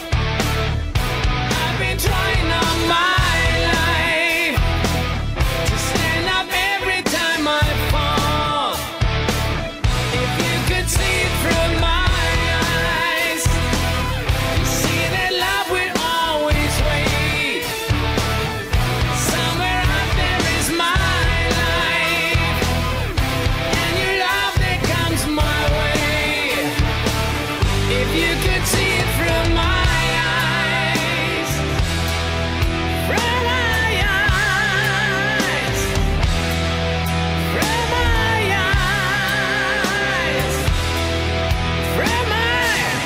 S4: I've been trying all my life to stand up every time I fall. If you could see it from my eyes, you see that love will always wait. Somewhere out there is my life, and your love that comes my way. If you could see it from my eyes, from my eyes, from my eyes, from my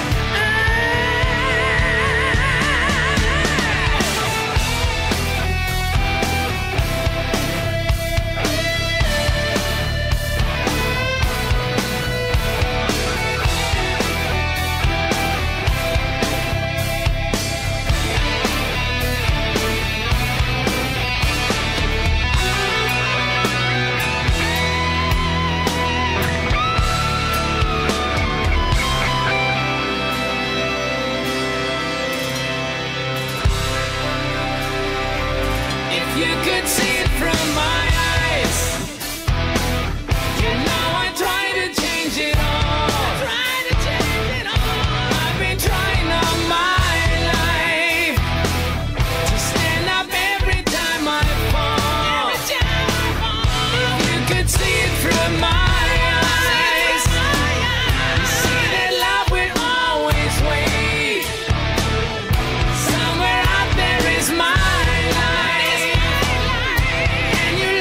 S4: If you could see it from my eyes, you know I try to change it all. I've been trying all my life to stand up every time I fall. If you could see it from my eyes, you see that love will always wait. Somewhere out there is my life, and your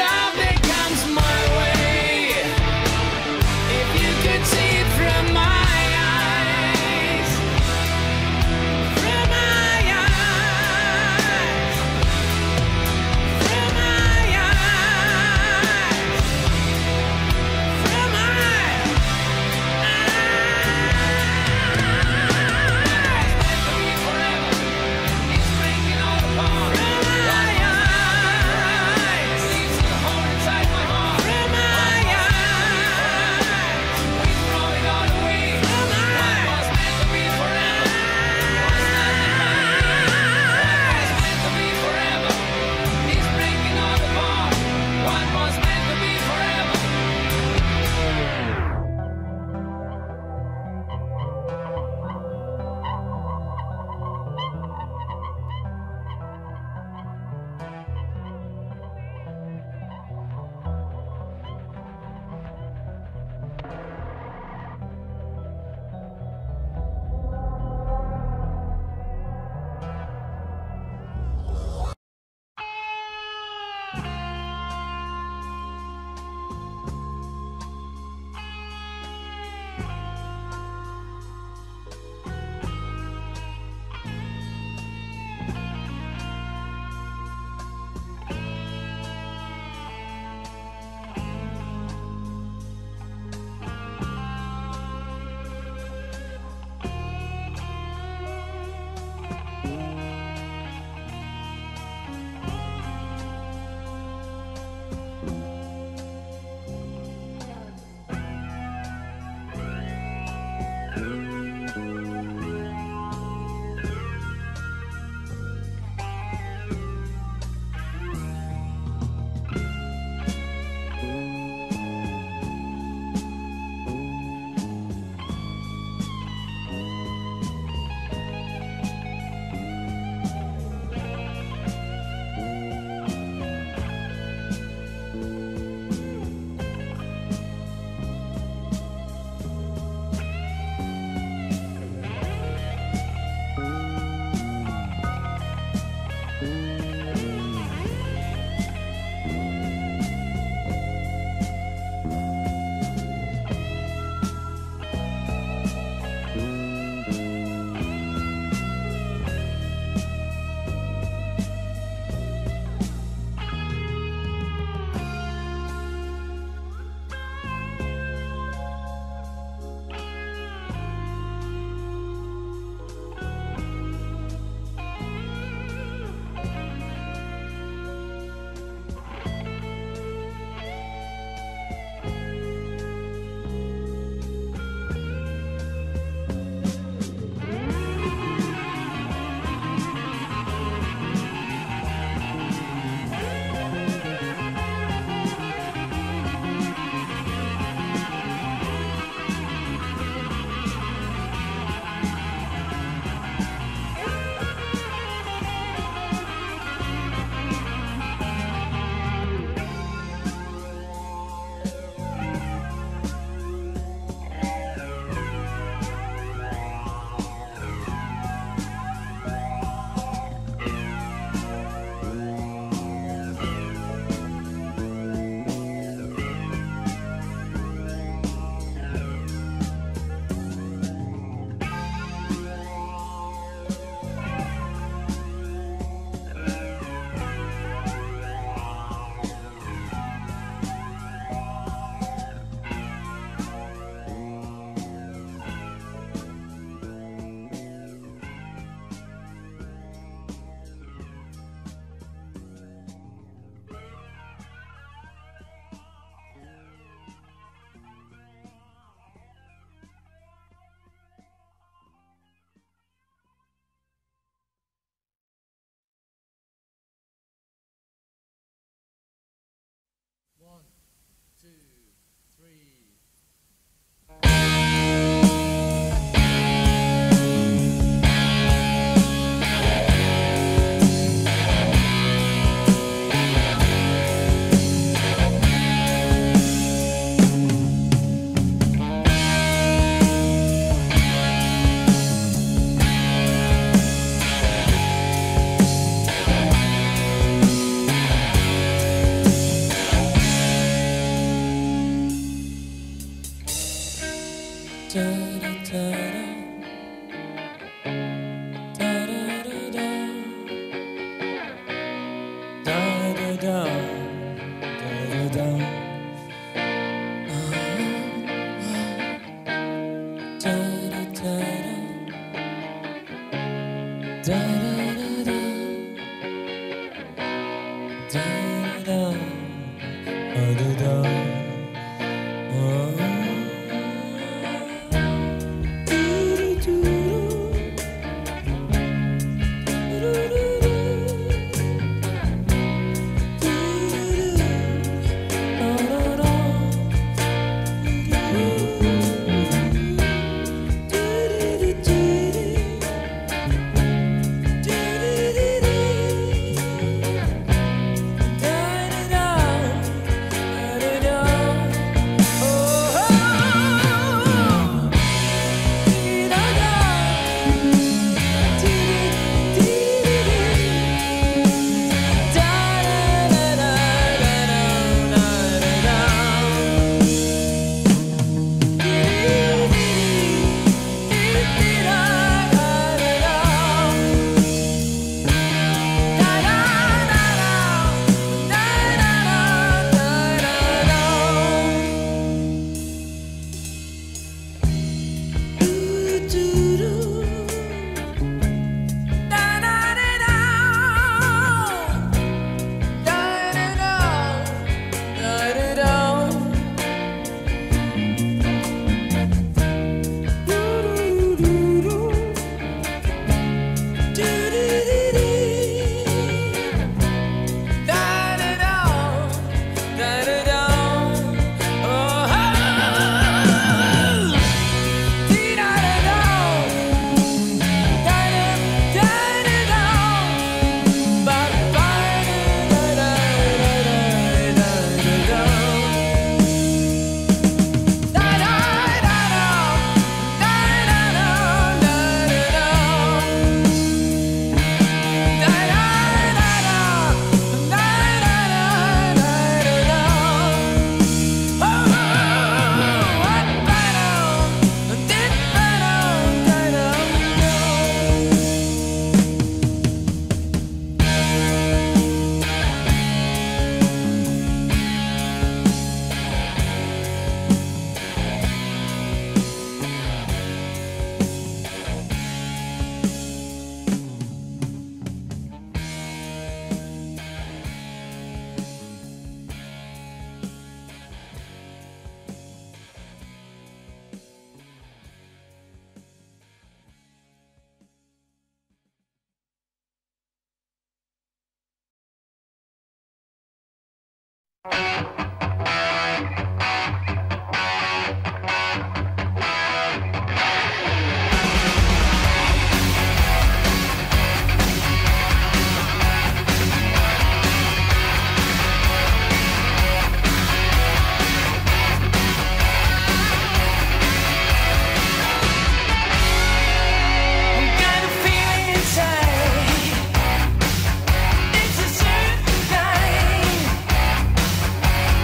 S2: It's a certain kind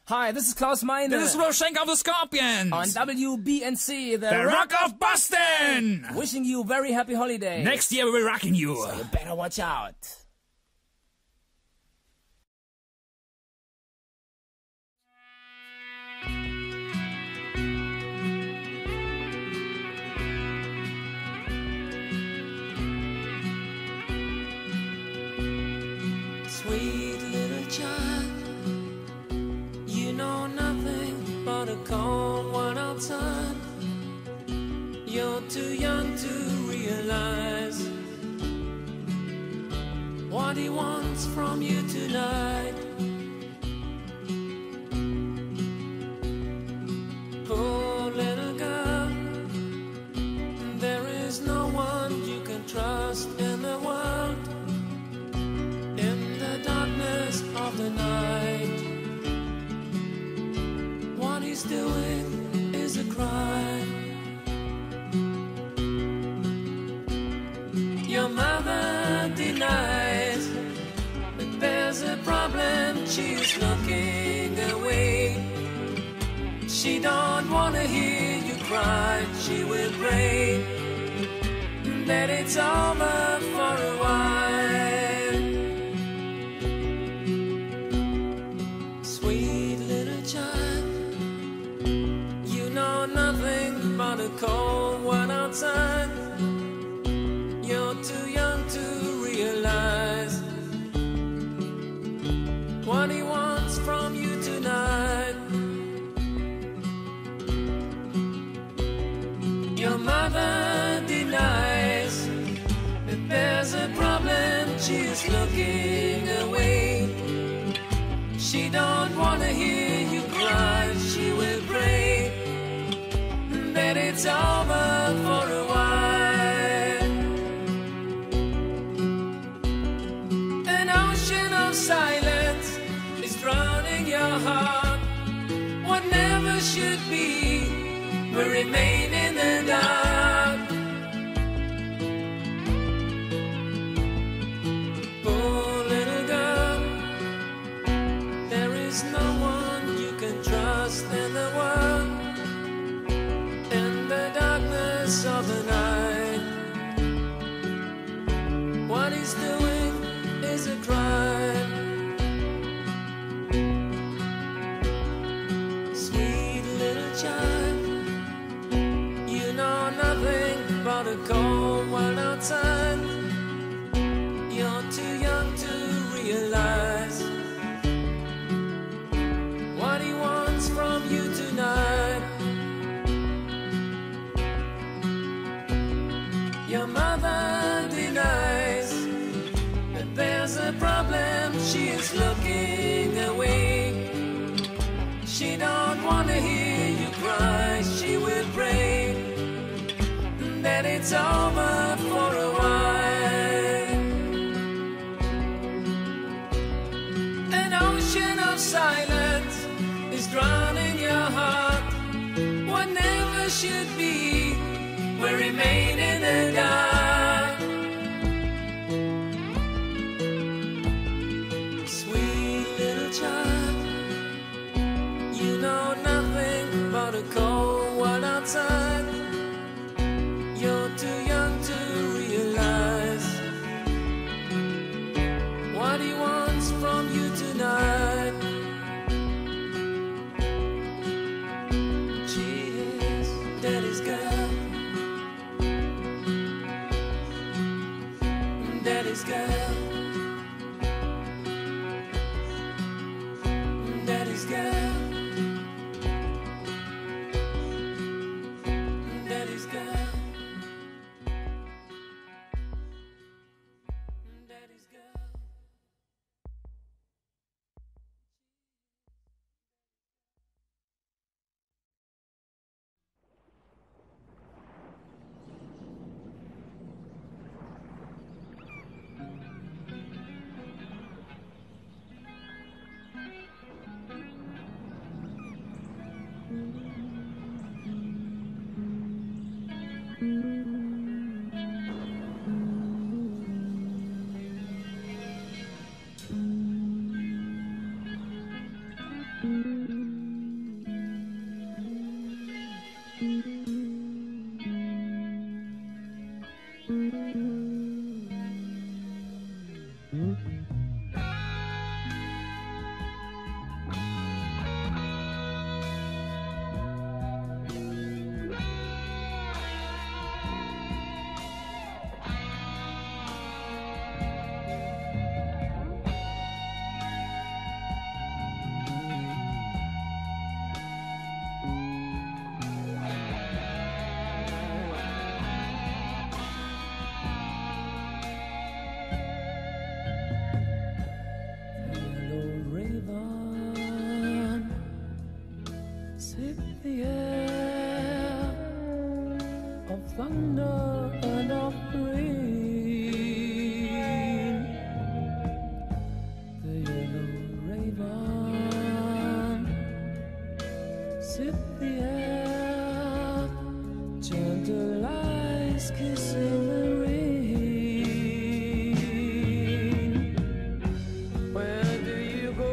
S2: Hi, this is Klaus Meine.
S3: This is Roshenk of the Scorpions.
S2: On WBNC,
S3: the Rock of Boston.
S2: Wishing you very happy holidays.
S3: Next year we'll be rocking you.
S2: So you better watch out.
S4: Sweet little child, you know nothing but a cold one outside. You're too young to realize what he wants from you tonight. Poor little girl, there is no one you can trust in the world. In the darkness of the night, what he's doing is a crime. Your mother denies that there's a problem, she's looking away. She don't wanna hear you cry, she will pray that it's over for a while. Sweet little child, you know nothing but a cold one outside. You're too young to realize what he wants from you tonight. Your mother denies that there's a problem, she's looking away. She don't wanna hear you cry, she will pray that it's over for a while. An ocean of silence is drowning your heart. What never should be will remain in the dark. Poor little girl, there is no one you can trust in the world. In the darkness of the night, what he's doing is a crime. Sweet little child, you know nothing but a cold one outside. You're too young to realize what he wants from you tonight. Your mother denies that there's a problem, she is looking away. She don't wanna hear you cry, she will pray that it's over for a while. An ocean of silence is drowning your heart. What never should be will remain in the dark. Sweet little child, you know nothing but a cold one outside. You're too young to realize what he wants from you tonight. She is daddy's girl, daddy's girl, daddy's girl, daddy's girl, daddy's girl. and of green. The yellow raven sip the air, gentle eyes kissing the rain. Where do you go,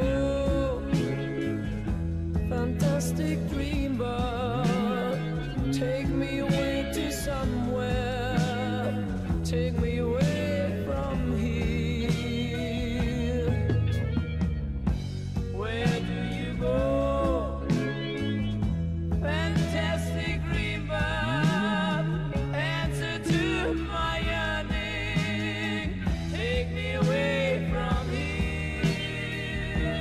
S4: fantastic dream bird? Take me away to somewhere, take me away from here. Where do you go, fantastic dream bird? Answer to my yearning, take me away from here.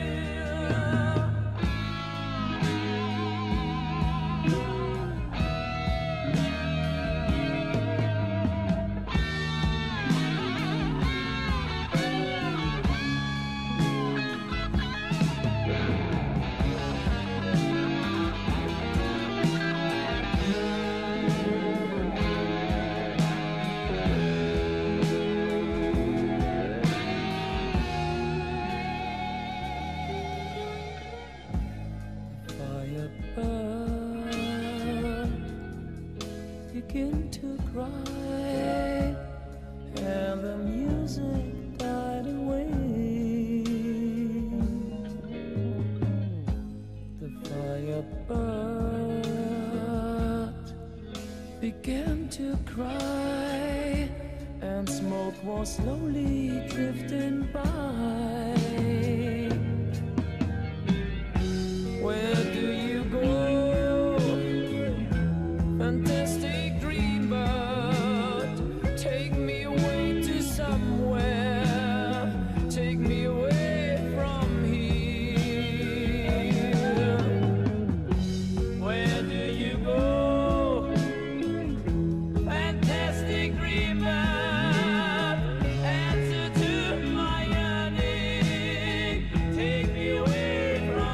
S4: Firebird begin to cry, and the music died away. The firebird began to cry, and smoke was slowly drifting by. Where do you go, fantastic dream bird? Take me away to somewhere, take me away from here. Where do you go, fantastic dream bird? Answer to my yearning, take me away from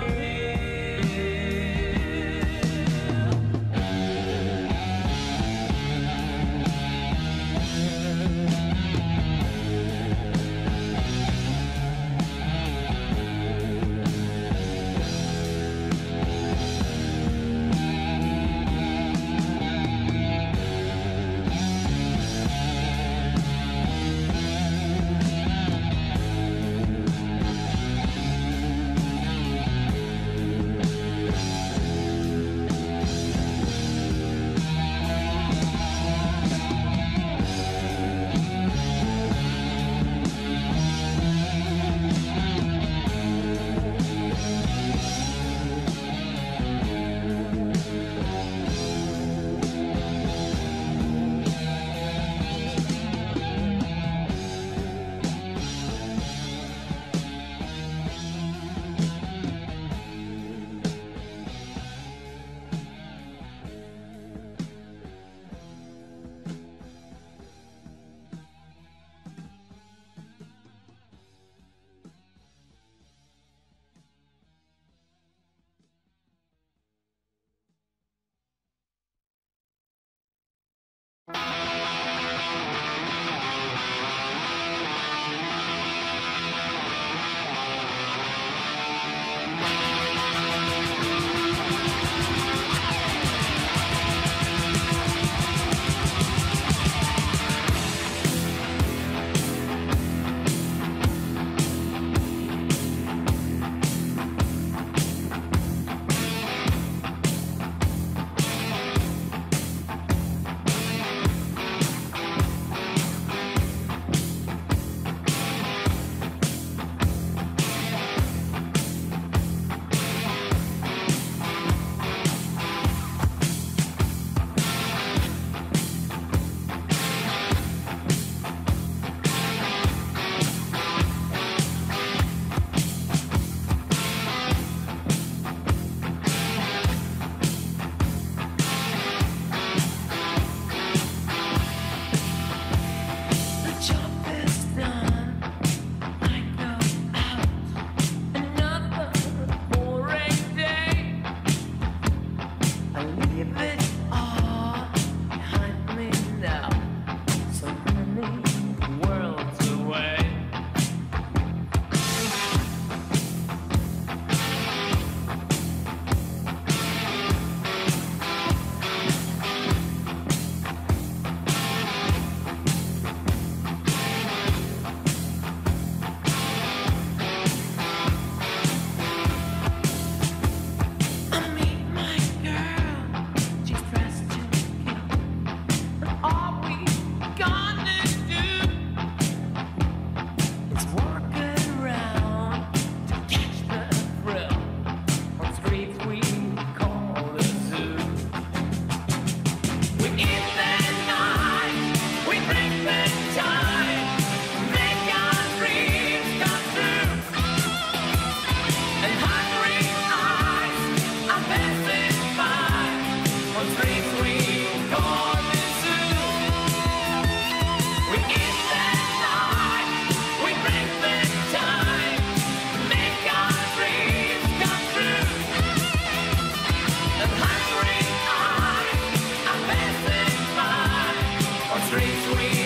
S1: free.